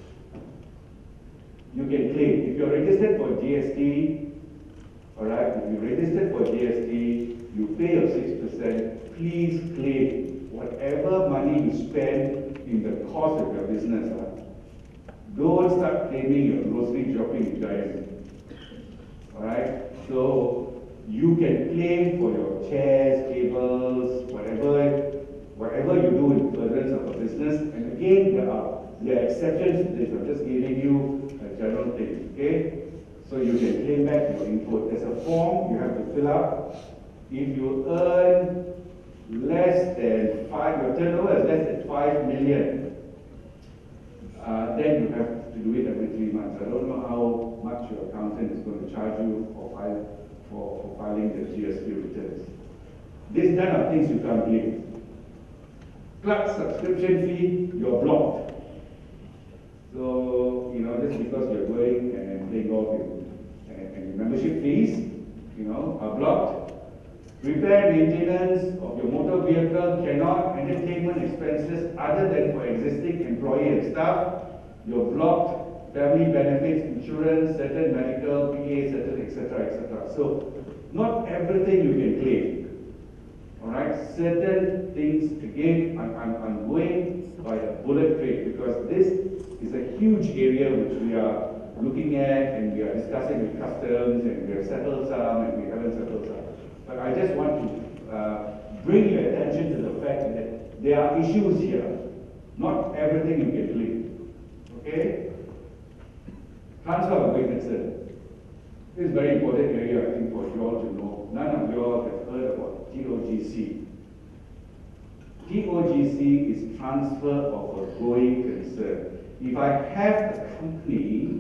you can claim. If you're registered for G S T, alright, if you're registered for G S T, you pay your six percent, please claim whatever money you spend in the course of your business. Huh? Don't start claiming your grocery shopping giant. Alright? So you can claim for your chairs, tables, whatever, whatever you do in furtherance of a business. And again, there are there are exceptions to this. I'm just giving you a general thing. Okay? So you can claim back your input. There's a form you have to fill up. If you earn less than five, your turnover is less than five million. Uh, then you have to do it every three months. I don't know how much your accountant is going to charge you for, file, for, for filing the G S T returns. These kind of things you can't claim. Club subscription fee, you're blocked. So, you know, just because you're going and playing golf and, and membership fees, you know, are blocked. Repair maintenance of your motor vehicle cannot, entertainment expenses other than for existing employee and staff, you're blocked, family benefits, insurance, certain medical, P A, certain et cetera, et cetera. So not everything you can claim. Alright, certain things, again, I'm, I'm, I'm going by a bullet train because this is a huge area which we are looking at and we are discussing with customs and we have settled some and we haven't settled some. But I just want to uh, bring your attention to the fact that there are issues here. Not everything you can claim. Okay? Transfer of witnesses. This is a very important area, I think, for you all to know. None of you all have heard about T O G C. T O G C is transfer of a going concern. If I have a company,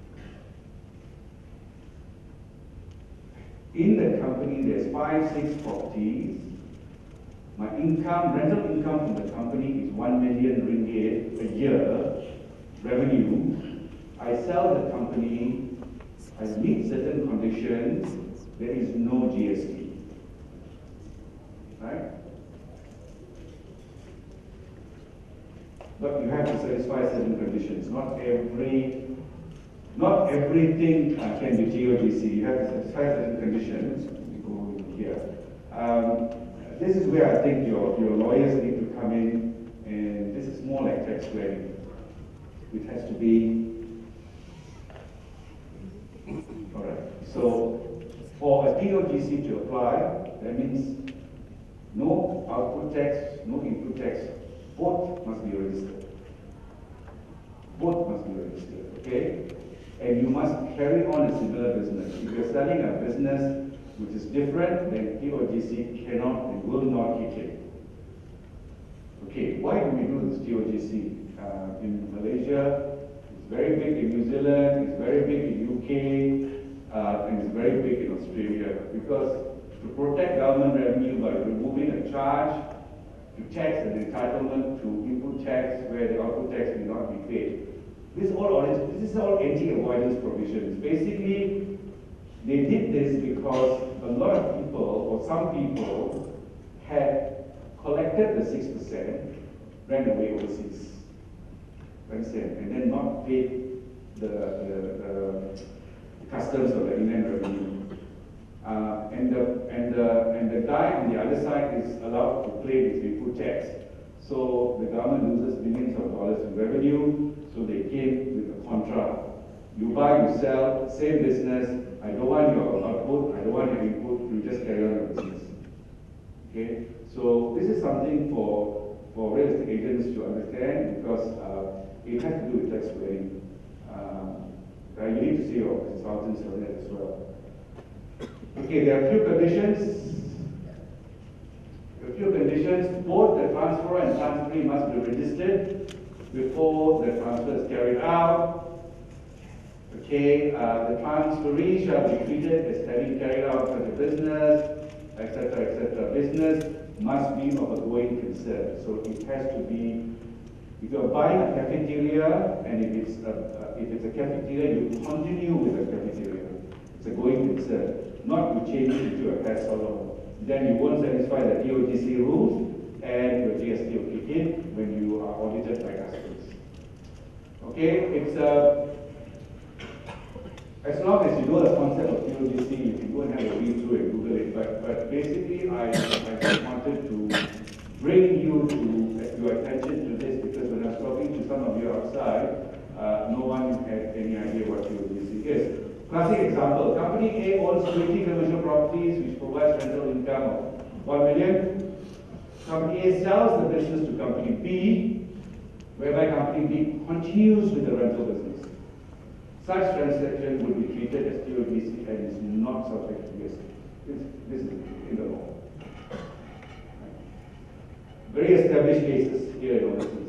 in the company, there's five, six properties. My income, rental income from the company is one million ringgit a year revenue. I sell the company, I meet certain conditions, there is no G S T. Right? But you have to satisfy certain conditions. Not every Not everything uh, can be T O G C. You have to satisfy certain conditions. We go in here. Um, this is where I think your, your lawyers need to come in, and this is more like tax planning. It has to be So for a T O G C to apply, that means no output tax, no input tax, both must be registered. Both must be registered, okay? And you must carry on a similar business. If you're starting a business which is different, then T O G C cannot and will not kick in. Okay, why do we do this T O G C? Uh, in Malaysia, it's very big in New Zealand, it's very big in U K, uh, and it's very big in Australia. Because to protect government revenue by removing a charge to tax an entitlement to input tax where the output tax will not be paid. This is all, this is all anti-avoidance provisions. Basically, they did this because a lot of people, or some people, had collected the six percent, ran away overseas, understand, and then not paid the, the, the customs or the inland revenue. Uh, and, the, and, the, and the guy on the other side is allowed to claim his input tax. So the government loses millions of dollars in revenue, so they came with a contra. You buy, you sell, same business, I don't want your output, I don't want your input, you just carry on your business. Okay? So this is something for, for real estate agents to understand because uh, it has to do with tax planning. Uh, you need to see your consultants on that as well. Okay, there are a few conditions. A few conditions. Both the transferor and transferee must be registered before the transfer is carried out. Okay, uh, the transferee shall be treated as having carried out such a business, et cetera, et cetera. Business must be of a going concern. So it has to be. If you are buying a cafeteria, and if it's a, uh, if it's a cafeteria, you continue with the cafeteria. It's a going concern. Not to change it into a hair salon. Then you won't satisfy the T O G C rules and your G S T will kick in when you are audited by customs. Okay, it's a, as long as you know the concept of T O G C, you can go and have a read through and Google it. But, but basically, I, I just wanted to bring you to your attention to this because when I was talking to some of you outside, uh, no one had any idea what T O G C is. Classic example, company A owns twenty commercial properties which provides rental income of one million. Company A sells the business to company B, whereby company B continues with the rental business. Such transaction will be treated as T O G C and is not subject to G S T. This is in the law. Very established cases here in overseas.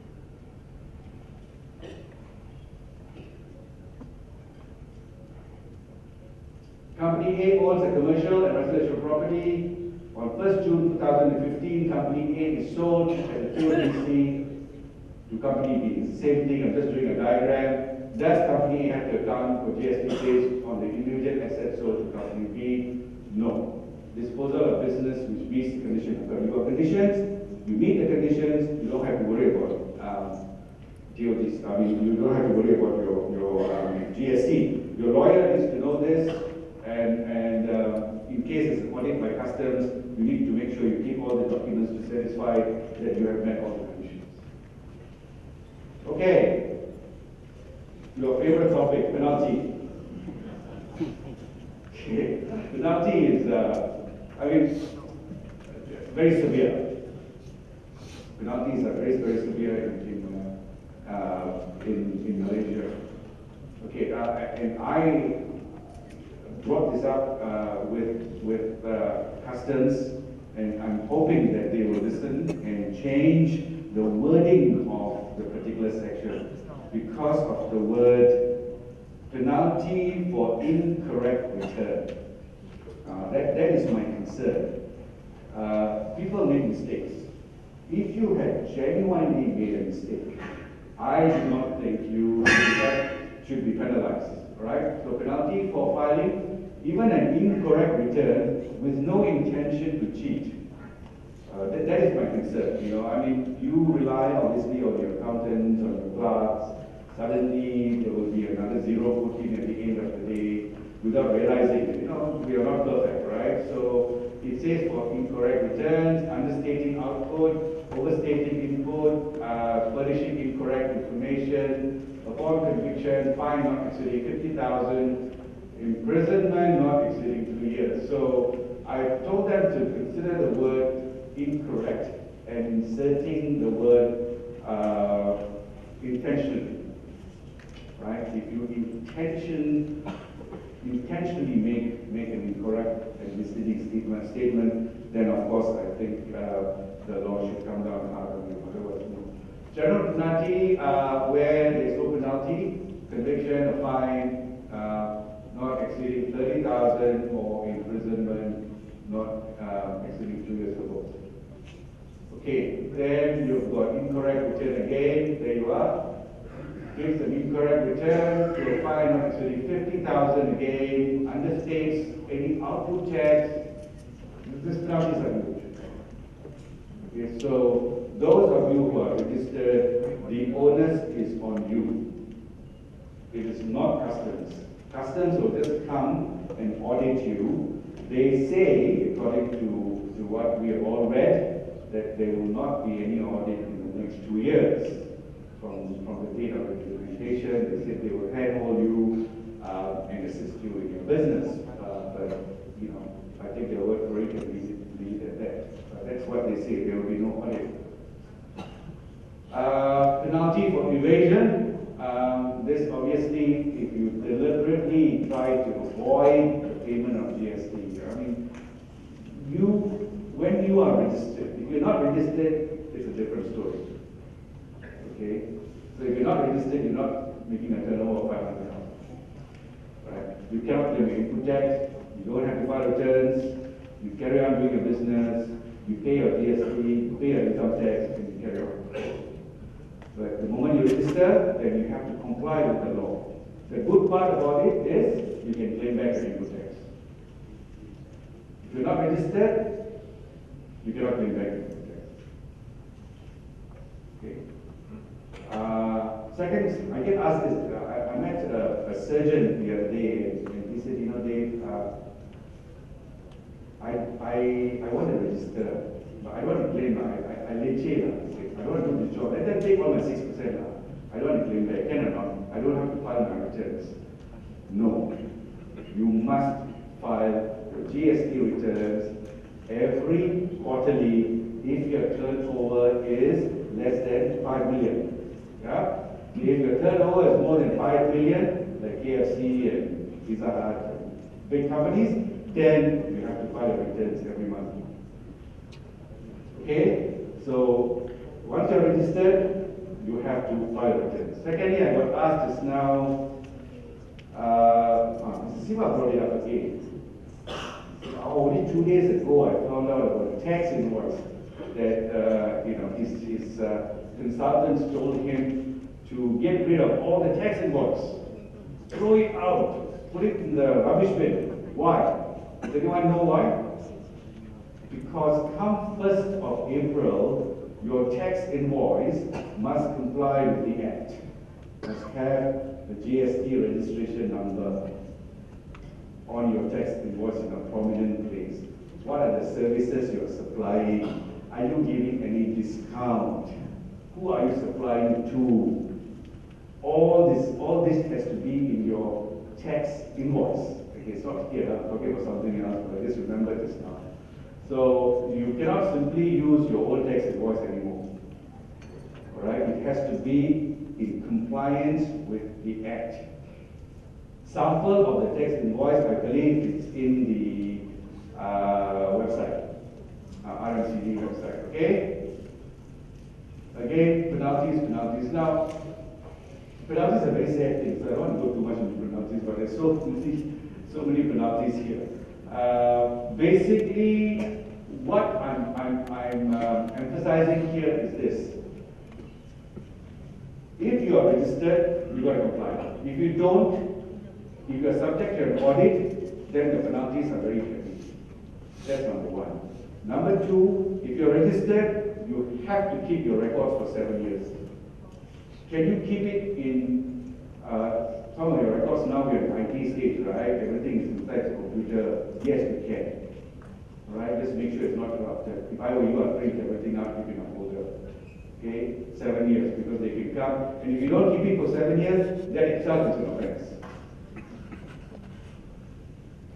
Company A owns a commercial and residential property. On first June two thousand fifteen, Company A is sold as a T O G C to Company B. It's the same thing, I'm just doing a diagram. Does Company A have to account for G S T based on the individual assets sold to Company B? No. Disposal of business which meets the condition. You've got conditions, you meet the conditions, you don't have to worry about um, T O G C. I mean, you don't have to worry about your, your um, G S T. Your lawyer needs to know this. And, and uh, in case it's audit by customs, you need to make sure you keep all the documents to satisfy that you have met all the conditions. Okay, your favorite topic, penalty. Okay, penalty is, uh, I mean, very severe. Penalties are very, very severe in, in, uh, uh, in, in Malaysia. Okay, uh, and I brought this up uh, with, with uh, customs, and I'm hoping that they will listen and change the wording of the particular section because of the word penalty for incorrect return. Uh, that, that is my concern. Uh, people make mistakes. If you had genuinely made a mistake, I do not think you should be penalized. Right? So penalty for filing even an incorrect return with no intention to cheat. Uh, that, that is my concern. You know, I mean, you rely obviously on your accountants, on your clerks. Suddenly there will be another zero put in at the end of the day without realizing. You know, we are not perfect, right? So it says for incorrect returns, understating output, overstating input, uh, furnishing incorrect information. Upon conviction, fine not exceeding fifty thousand, imprisonment not exceeding two years. So I've told them to consider the word incorrect and inserting the word uh, intentionally. Right? If you intention, intentionally make, make an incorrect and misleading statement, statement, then of course I think uh, the law should come down hard on you. Otherwise, no. General penalty, uh, where there is no penalty, conviction, a fine, uh, not exceeding thirty thousand or imprisonment not uh, exceeding two years or both. Okay, then you've got incorrect return again, there you are. Gives an incorrect return to a fine not exceeding fifty thousand again, understates any output tax. This penalty is huge. Okay, so those of you who are registered, the onus is on you. It is not customs. Customs will just come and audit you. They say, according to, to what we have all read, that there will not be any audit in the next two years. From, from the date of implementation, they said they will handhold you uh, and assist you in your business. Uh, but, you know, I think their word for it can be leave at that. Uh, that's what they say, there will be no audit. Uh, penalty for evasion. Um, this obviously, if you deliberately try to avoid the payment of G S T, I mean, you, when you are registered, if you're not registered, it's a different story. Okay? So if you're not registered, you're not making a turnover of five hundred dollars. Right? You cannot claim input tax, you don't have to file returns, you carry on doing your business, you pay your G S T, you pay your income tax, and you carry on. But the moment you register, then you have to comply with the law. The good part about it is you can claim back your input tax. If you're not registered, you cannot claim back your input tax. Okay. Uh, second, I get asked this. Uh, I, I met a, a surgeon the other day, and, and he said, you know, Dave, uh, I, I, I want to register, but I don't want to claim. I, I, I lay I don't want to do this job. Let them take all my six percent now. I don't want to claim back. Can or not? I don't have to file my returns. No. You must file your G S T returns every quarterly if your turnover is less than five million. Yeah? If your turnover is more than five million, like K F C and Pizza Hut, and big companies, then you have to file your returns every month. Okay? So, once you're registered, you have to file returns. Secondly, I got asked just now, uh, Mister Siva brought it up again. Oh, only two days ago, I found out about a tax invoice that uh, you know his, his uh, consultants told him to get rid of all the tax invoice, throw it out, put it in the rubbish bin. Why? Does anyone know why? Because come first of April, your tax invoice must comply with the Act. Must have the G S T registration number on your tax invoice in a prominent place. What are the services you're supplying? Are you giving any discount? Who are you supplying to? All this, all this has to be in your tax invoice. Okay, it's not here, I'm talking about something else, but I just remember this now. So you cannot simply use your old tax invoice anymore. All right, it has to be in compliance with the Act. Sample of the tax invoice, I believe it's in the uh, website, uh, R M C D website. Okay. Again, penalties, penalties. Now, penalties are very sad things. So I don't want to go too much into penalties, but there's so many, so many penalties here. Uh, basically, what I'm, I'm, I'm uh, emphasizing here is this. If you are registered, you got to comply. If you don't, if you are subject to an audit, then the penalties are very heavy. That's number one. Number two, if you're registered, you have to keep your records for seven years. Can you keep it in uh, some of your records now? We're in I T stage, right? Everything is inside the computer. Yes, we can. All right, just make sure it's not corrupted. If I were you, I'd print everything out, keep it in a folder. Okay, seven years, because they can come. And if you don't keep it for seven years, that itself is an offense.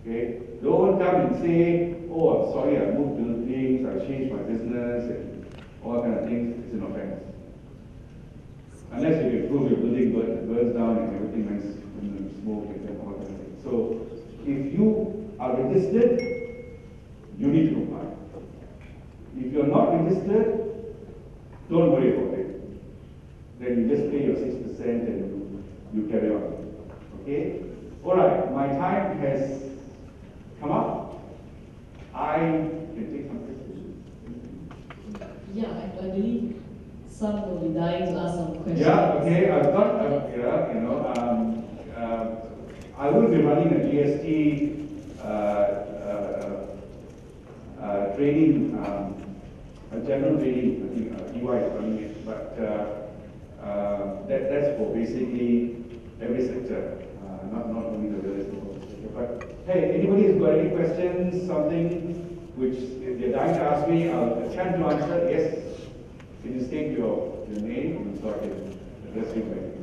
Okay? Don't come and say, oh, I'm sorry, I moved buildings, I changed my business, and all kind of things. It's an offense. Unless you can prove your building burn, burns down and everything went in smoke and all kind of things. So, if you are registered, you need to comply. If you're not registered, don't worry about it. Then you just pay your six percent and you, you carry on. Okay? Alright, my time has come up. I can take some questions. Yeah, I, I believe some will be dying to ask some questions. Yeah, okay, I've got, uh, yeah, you know, um, uh, I will be running a G S T uh, uh, uh, training, um, a general training, I think uh, E Y is running it, but uh, uh, that, that's for basically every sector, uh, not, not only the real estate sector. But hey, anybody has got any questions, something which if they're dying to ask me, I'll attempt to answer. Yes, can you state your, your name and so I can address you by name.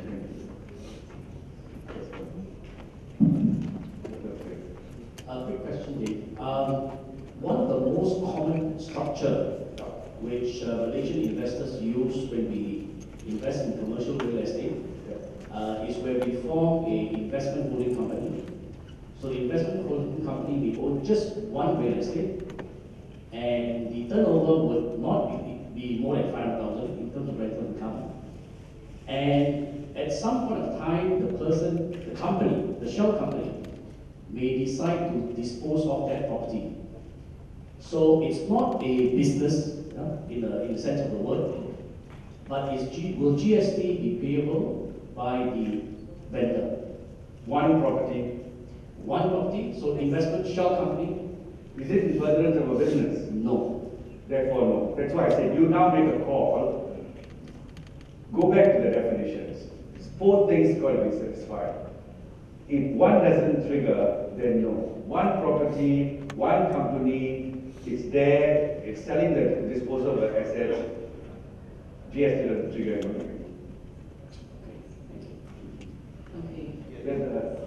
A quick question, Dave. Um, one of the most common structure which uh, Malaysian investors use when we invest in commercial real estate uh, is where we form a investment holding company. So the investment holding company, we own just one real estate, and the turnover would not be, be more than five hundred thousand in terms of rental income. And at some point of time, the person, the company, the shell company, may decide to dispose of that property. So it's not a business uh, in, the, in the sense of the word, but is G, will G S T be payable by the vendor? One property. One property, so investment shell company? Is it in furtherance of a business? No. Therefore, no. That's why I said you now make a call. Go back to the definitions. Four things got to be satisfied. If one doesn't trigger, then no. One property, one company, it's there, it's selling the disposal of the assets. G S T doesn't trigger anything. Okay. Yes, uh,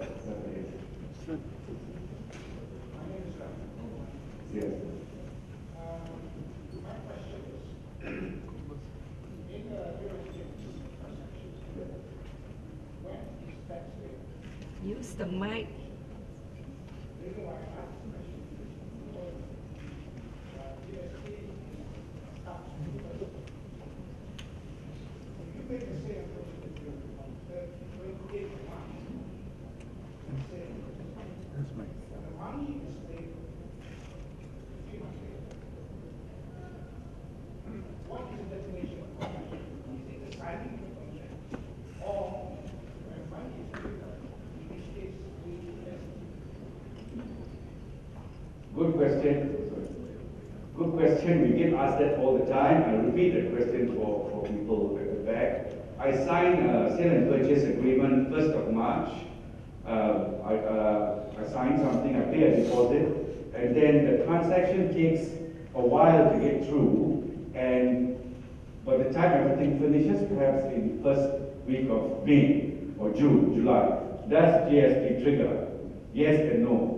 yes. Yes. Use the mic. Good question. Good question. We get asked that all the time. I repeat that question for, for people at the back. I signed a sale and purchase agreement first of March. Uh, I, uh, I signed something, I pay a deposit, and then the transaction takes a while to get through, and by the time everything finishes, perhaps in the first week of May or June, July, does G S T trigger? Yes and no.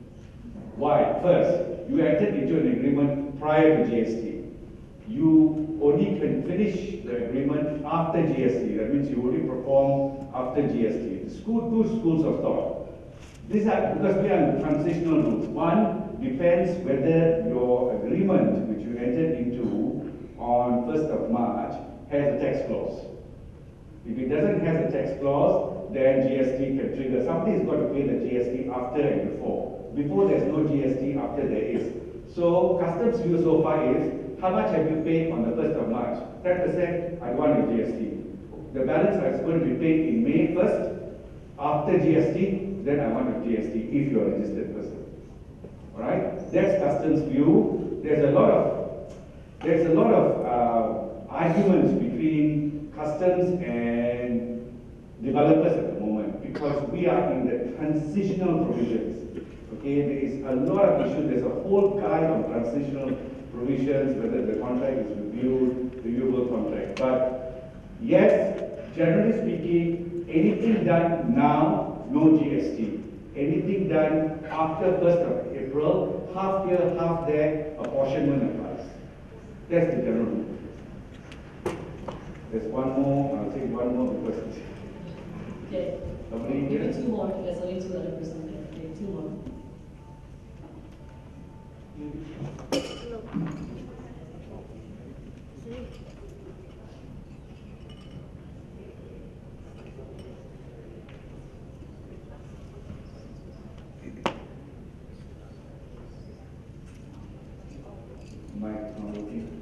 Why? First, you entered into an agreement prior to G S T. You only can finish the agreement after G S T. That means you only perform after G S T. The school, two schools of thought. These are because we are in transitional rules. One depends whether your agreement, which you entered into on first of March, has a tax clause. If it doesn't have a tax clause, then G S T can trigger. Somebody's got to pay the G S T after and before. Before there's no G S T, after there is. So customs view so far is, how much have you paid on the first of March? ten percent, I want a G S T. The balance is going to be paid in May first, after G S T, then I want a G S T if you're a registered person. Alright? That's customs view. There's a lot of there's a lot of uh, arguments between customs and developers at the moment because we are in the transitional provisions. Okay, there is a lot of issues. There's a whole guide on transitional provisions, whether the contract is reviewed, reviewable contract. But yes, generally speaking, anything done now, no G S T. Anything done after first of April, half here, half there, apportionment applies. That's the general rule. There's one more, I'll take one more because it's... Okay. Somebody Maybe here? two more. There's only two other persons there. Okay, two more. Mic not working.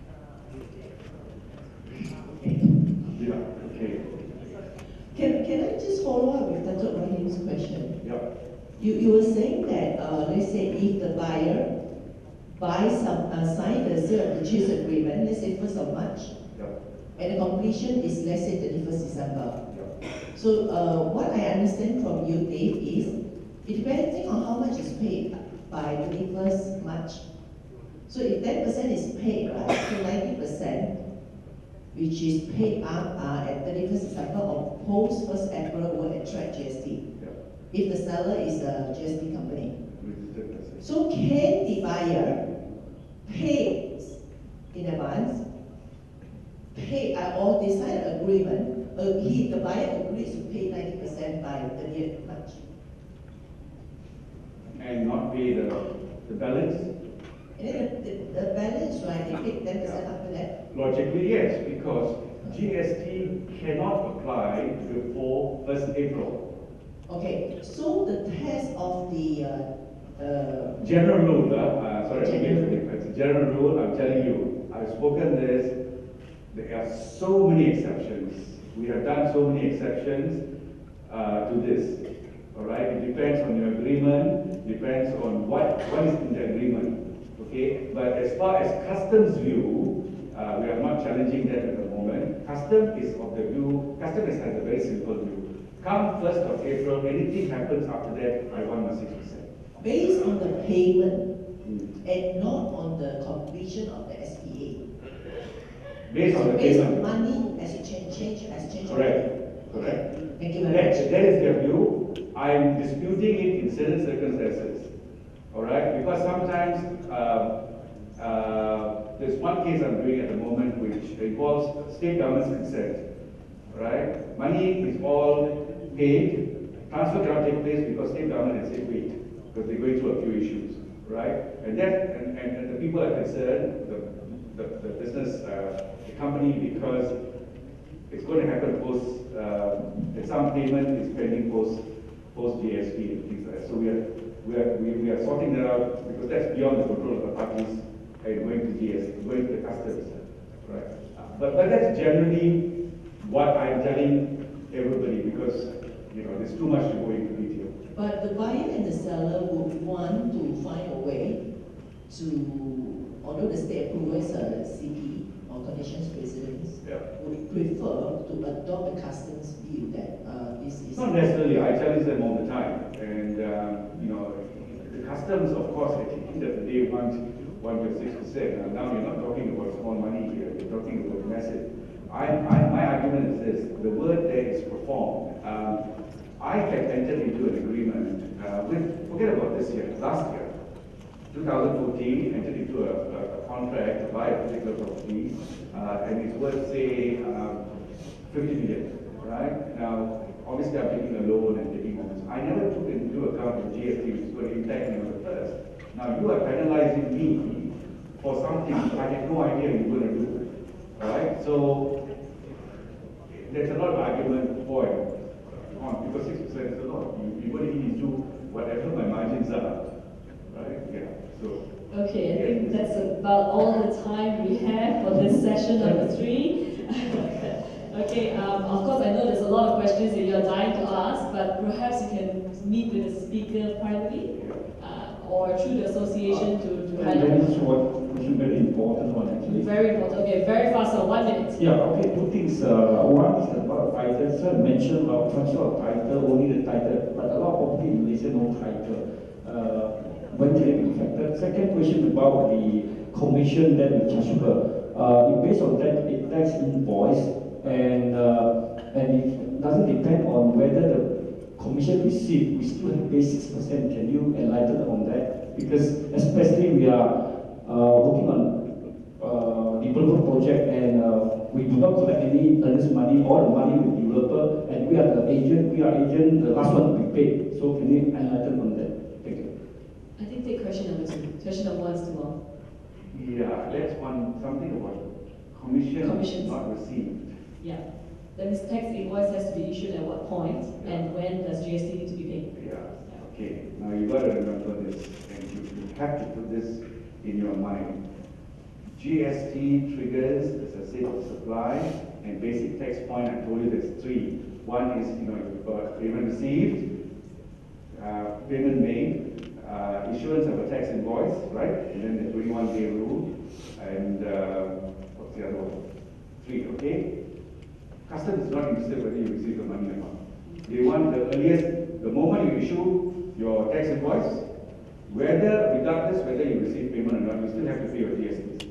Yeah, okay. Can, can I just follow up with Datuk Rahim's question? Yep. You, you were saying that, uh, let's say if the buyer buys some, uh, sign the sale and purchase agreement, let's say first of March, Yep. and the completion is, let's say, thirty-first December. Yep. So uh, what I understand from you, Dave, is it depends on how much is paid by thirty-first March. So if ten percent is paid, right, so ninety percent, which is paid up uh, at thirty-first December or post first April will attract G S T. Yep. If the seller is a G S T company. Registered person. So can the buyer pay in advance, pay uh, or they sign an agreement, uh, he, the buyer agrees to pay ninety percent by thirtieth March? And not pay the, the balance? And then the, the, the balance, right, they pay ten percent after that? Logically, yes, because G S T cannot apply before first April. Okay, so the test of the uh, uh, General rule, uh, uh, sorry, General. it's a general rule, I'm telling you, I've spoken this, there are so many exceptions. We have done so many exceptions uh, to this, all right? It depends on your agreement, depends on what, what is in the agreement, okay? But as far as customs view, uh, we are not challenging that at the moment. Custom is of the view, customs has a very simple view. Come first of April, anything happens after that, I want my six percent. based on the payment Mm. and not on the completion of the S P A. Based on So the based on payment. money as it change, change as change. Correct, correct. Okay. Thank you very That, much. that is their view. I'm disputing it in certain circumstances. All right, because sometimes um, uh, there's one case I'm doing at the moment which involves state government's consent. Right, money is all paid. Transfer cannot take place because state government has said wait, because they're going through a few issues. Right, and that and, and, and the people are concerned, the the, the business, uh, the company, because it's going to happen post, uh, that some payment is pending post, post G S T and things like that. So we are, we are, we, we are sorting that out because that's beyond the control of the parties and going to G S T, going to the customs, right? Uh, but, but that's generally what I'm telling everybody because, you know, there's too much to go into detail. But the buyer and the seller would want to find a way to, although the state approval is a C P or conditions precedence, Yeah. would prefer to adopt the customs view that uh, this is. Not necessarily, I challenge them all the time. And, um, you know, the customs, of course, at the end of the day, want, want your six percent. Now, you're not talking about small money here, you're talking about massive. I, I, my argument is this, the word there is perform. Um, I had entered into an agreement uh, with, forget about this year, last year, two thousand fourteen, entered into a, a, a contract to buy a particular property, uh, and it's worth, say, um, fifty million, right? Now, obviously I'm taking a loan and taking loans. I never took into account the G S T, which is going to impact me on the first. Now, you are penalizing me for something I had no idea you were going to do, right? So, there's a lot of argument for it, on, because six percent is a lot. You, you going to eat into whatever my margins are, right? Yeah, so. Okay, I think that's about all the time we have for this session number three. Okay, um, of course I know there's a lot of questions that you're dying to ask, but perhaps you can meet with the speaker privately uh, or through the association to, to And kind that of... is what is a very important one actually. Very important. Okay, very fast, so one minute. Yeah, okay, two things. Uh, one is about title. Sir mentioned about transfer of title, only the title, but a lot of property in Malaysia no title. Uh, when can it be affected? Second question about the commission that we charge her. Uh, based on that, it tax invoice, and uh, and it doesn't depend on whether the commission received, we still have to pay six percent. Can you enlighten on that? Because especially we are uh, working on uh, developer project and uh, we do not collect any earnest money, all the money with developer, and we are the agent, we are agent, the last one to be paid. So can you enlighten on that? Thank you. I think take question number two. Question number one is too long. Yeah, that's one, something about commission Commissions. not received. Yeah. That means tax invoice has to be issued at what point, and when does G S T need to be paid? Yeah, okay. Now you got to remember this, and you, you have to put this in your mind. G S T triggers, as I said, supply and basic tax point. I told you there's three. One is, you know, you've got payment received, uh, payment made, uh, issuance of a tax invoice, right? And then the twenty-one day rule, and uh, what's the other one? Three, okay? Customs is not interested whether you receive the money or not. They want the earliest, the moment you issue your tax invoice, whether, regardless whether you receive payment or not, you still have to pay your G S T.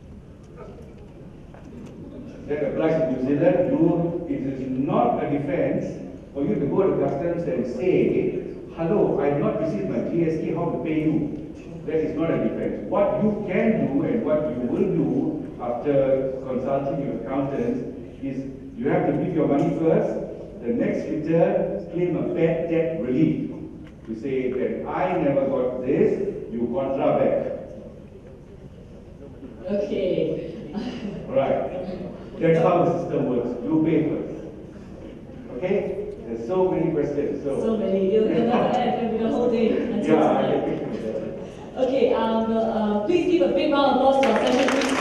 That applies in New Zealand. You, it is not a defense for you to go to customs and say, hello, I have not received my G S T, how to pay you? That is not a defense. What you can do and what you will do after consulting your accountants is you have to give your money first. The next return, claim a bad debt relief. You say that I never got this, you contra back. Okay. Alright. That's how the system works. You pay first. Okay? There's so many questions. So, So many. You'll, you'll never end. It'll be the whole day until yeah, tonight. Okay, um, uh, please give a big round of applause to our session.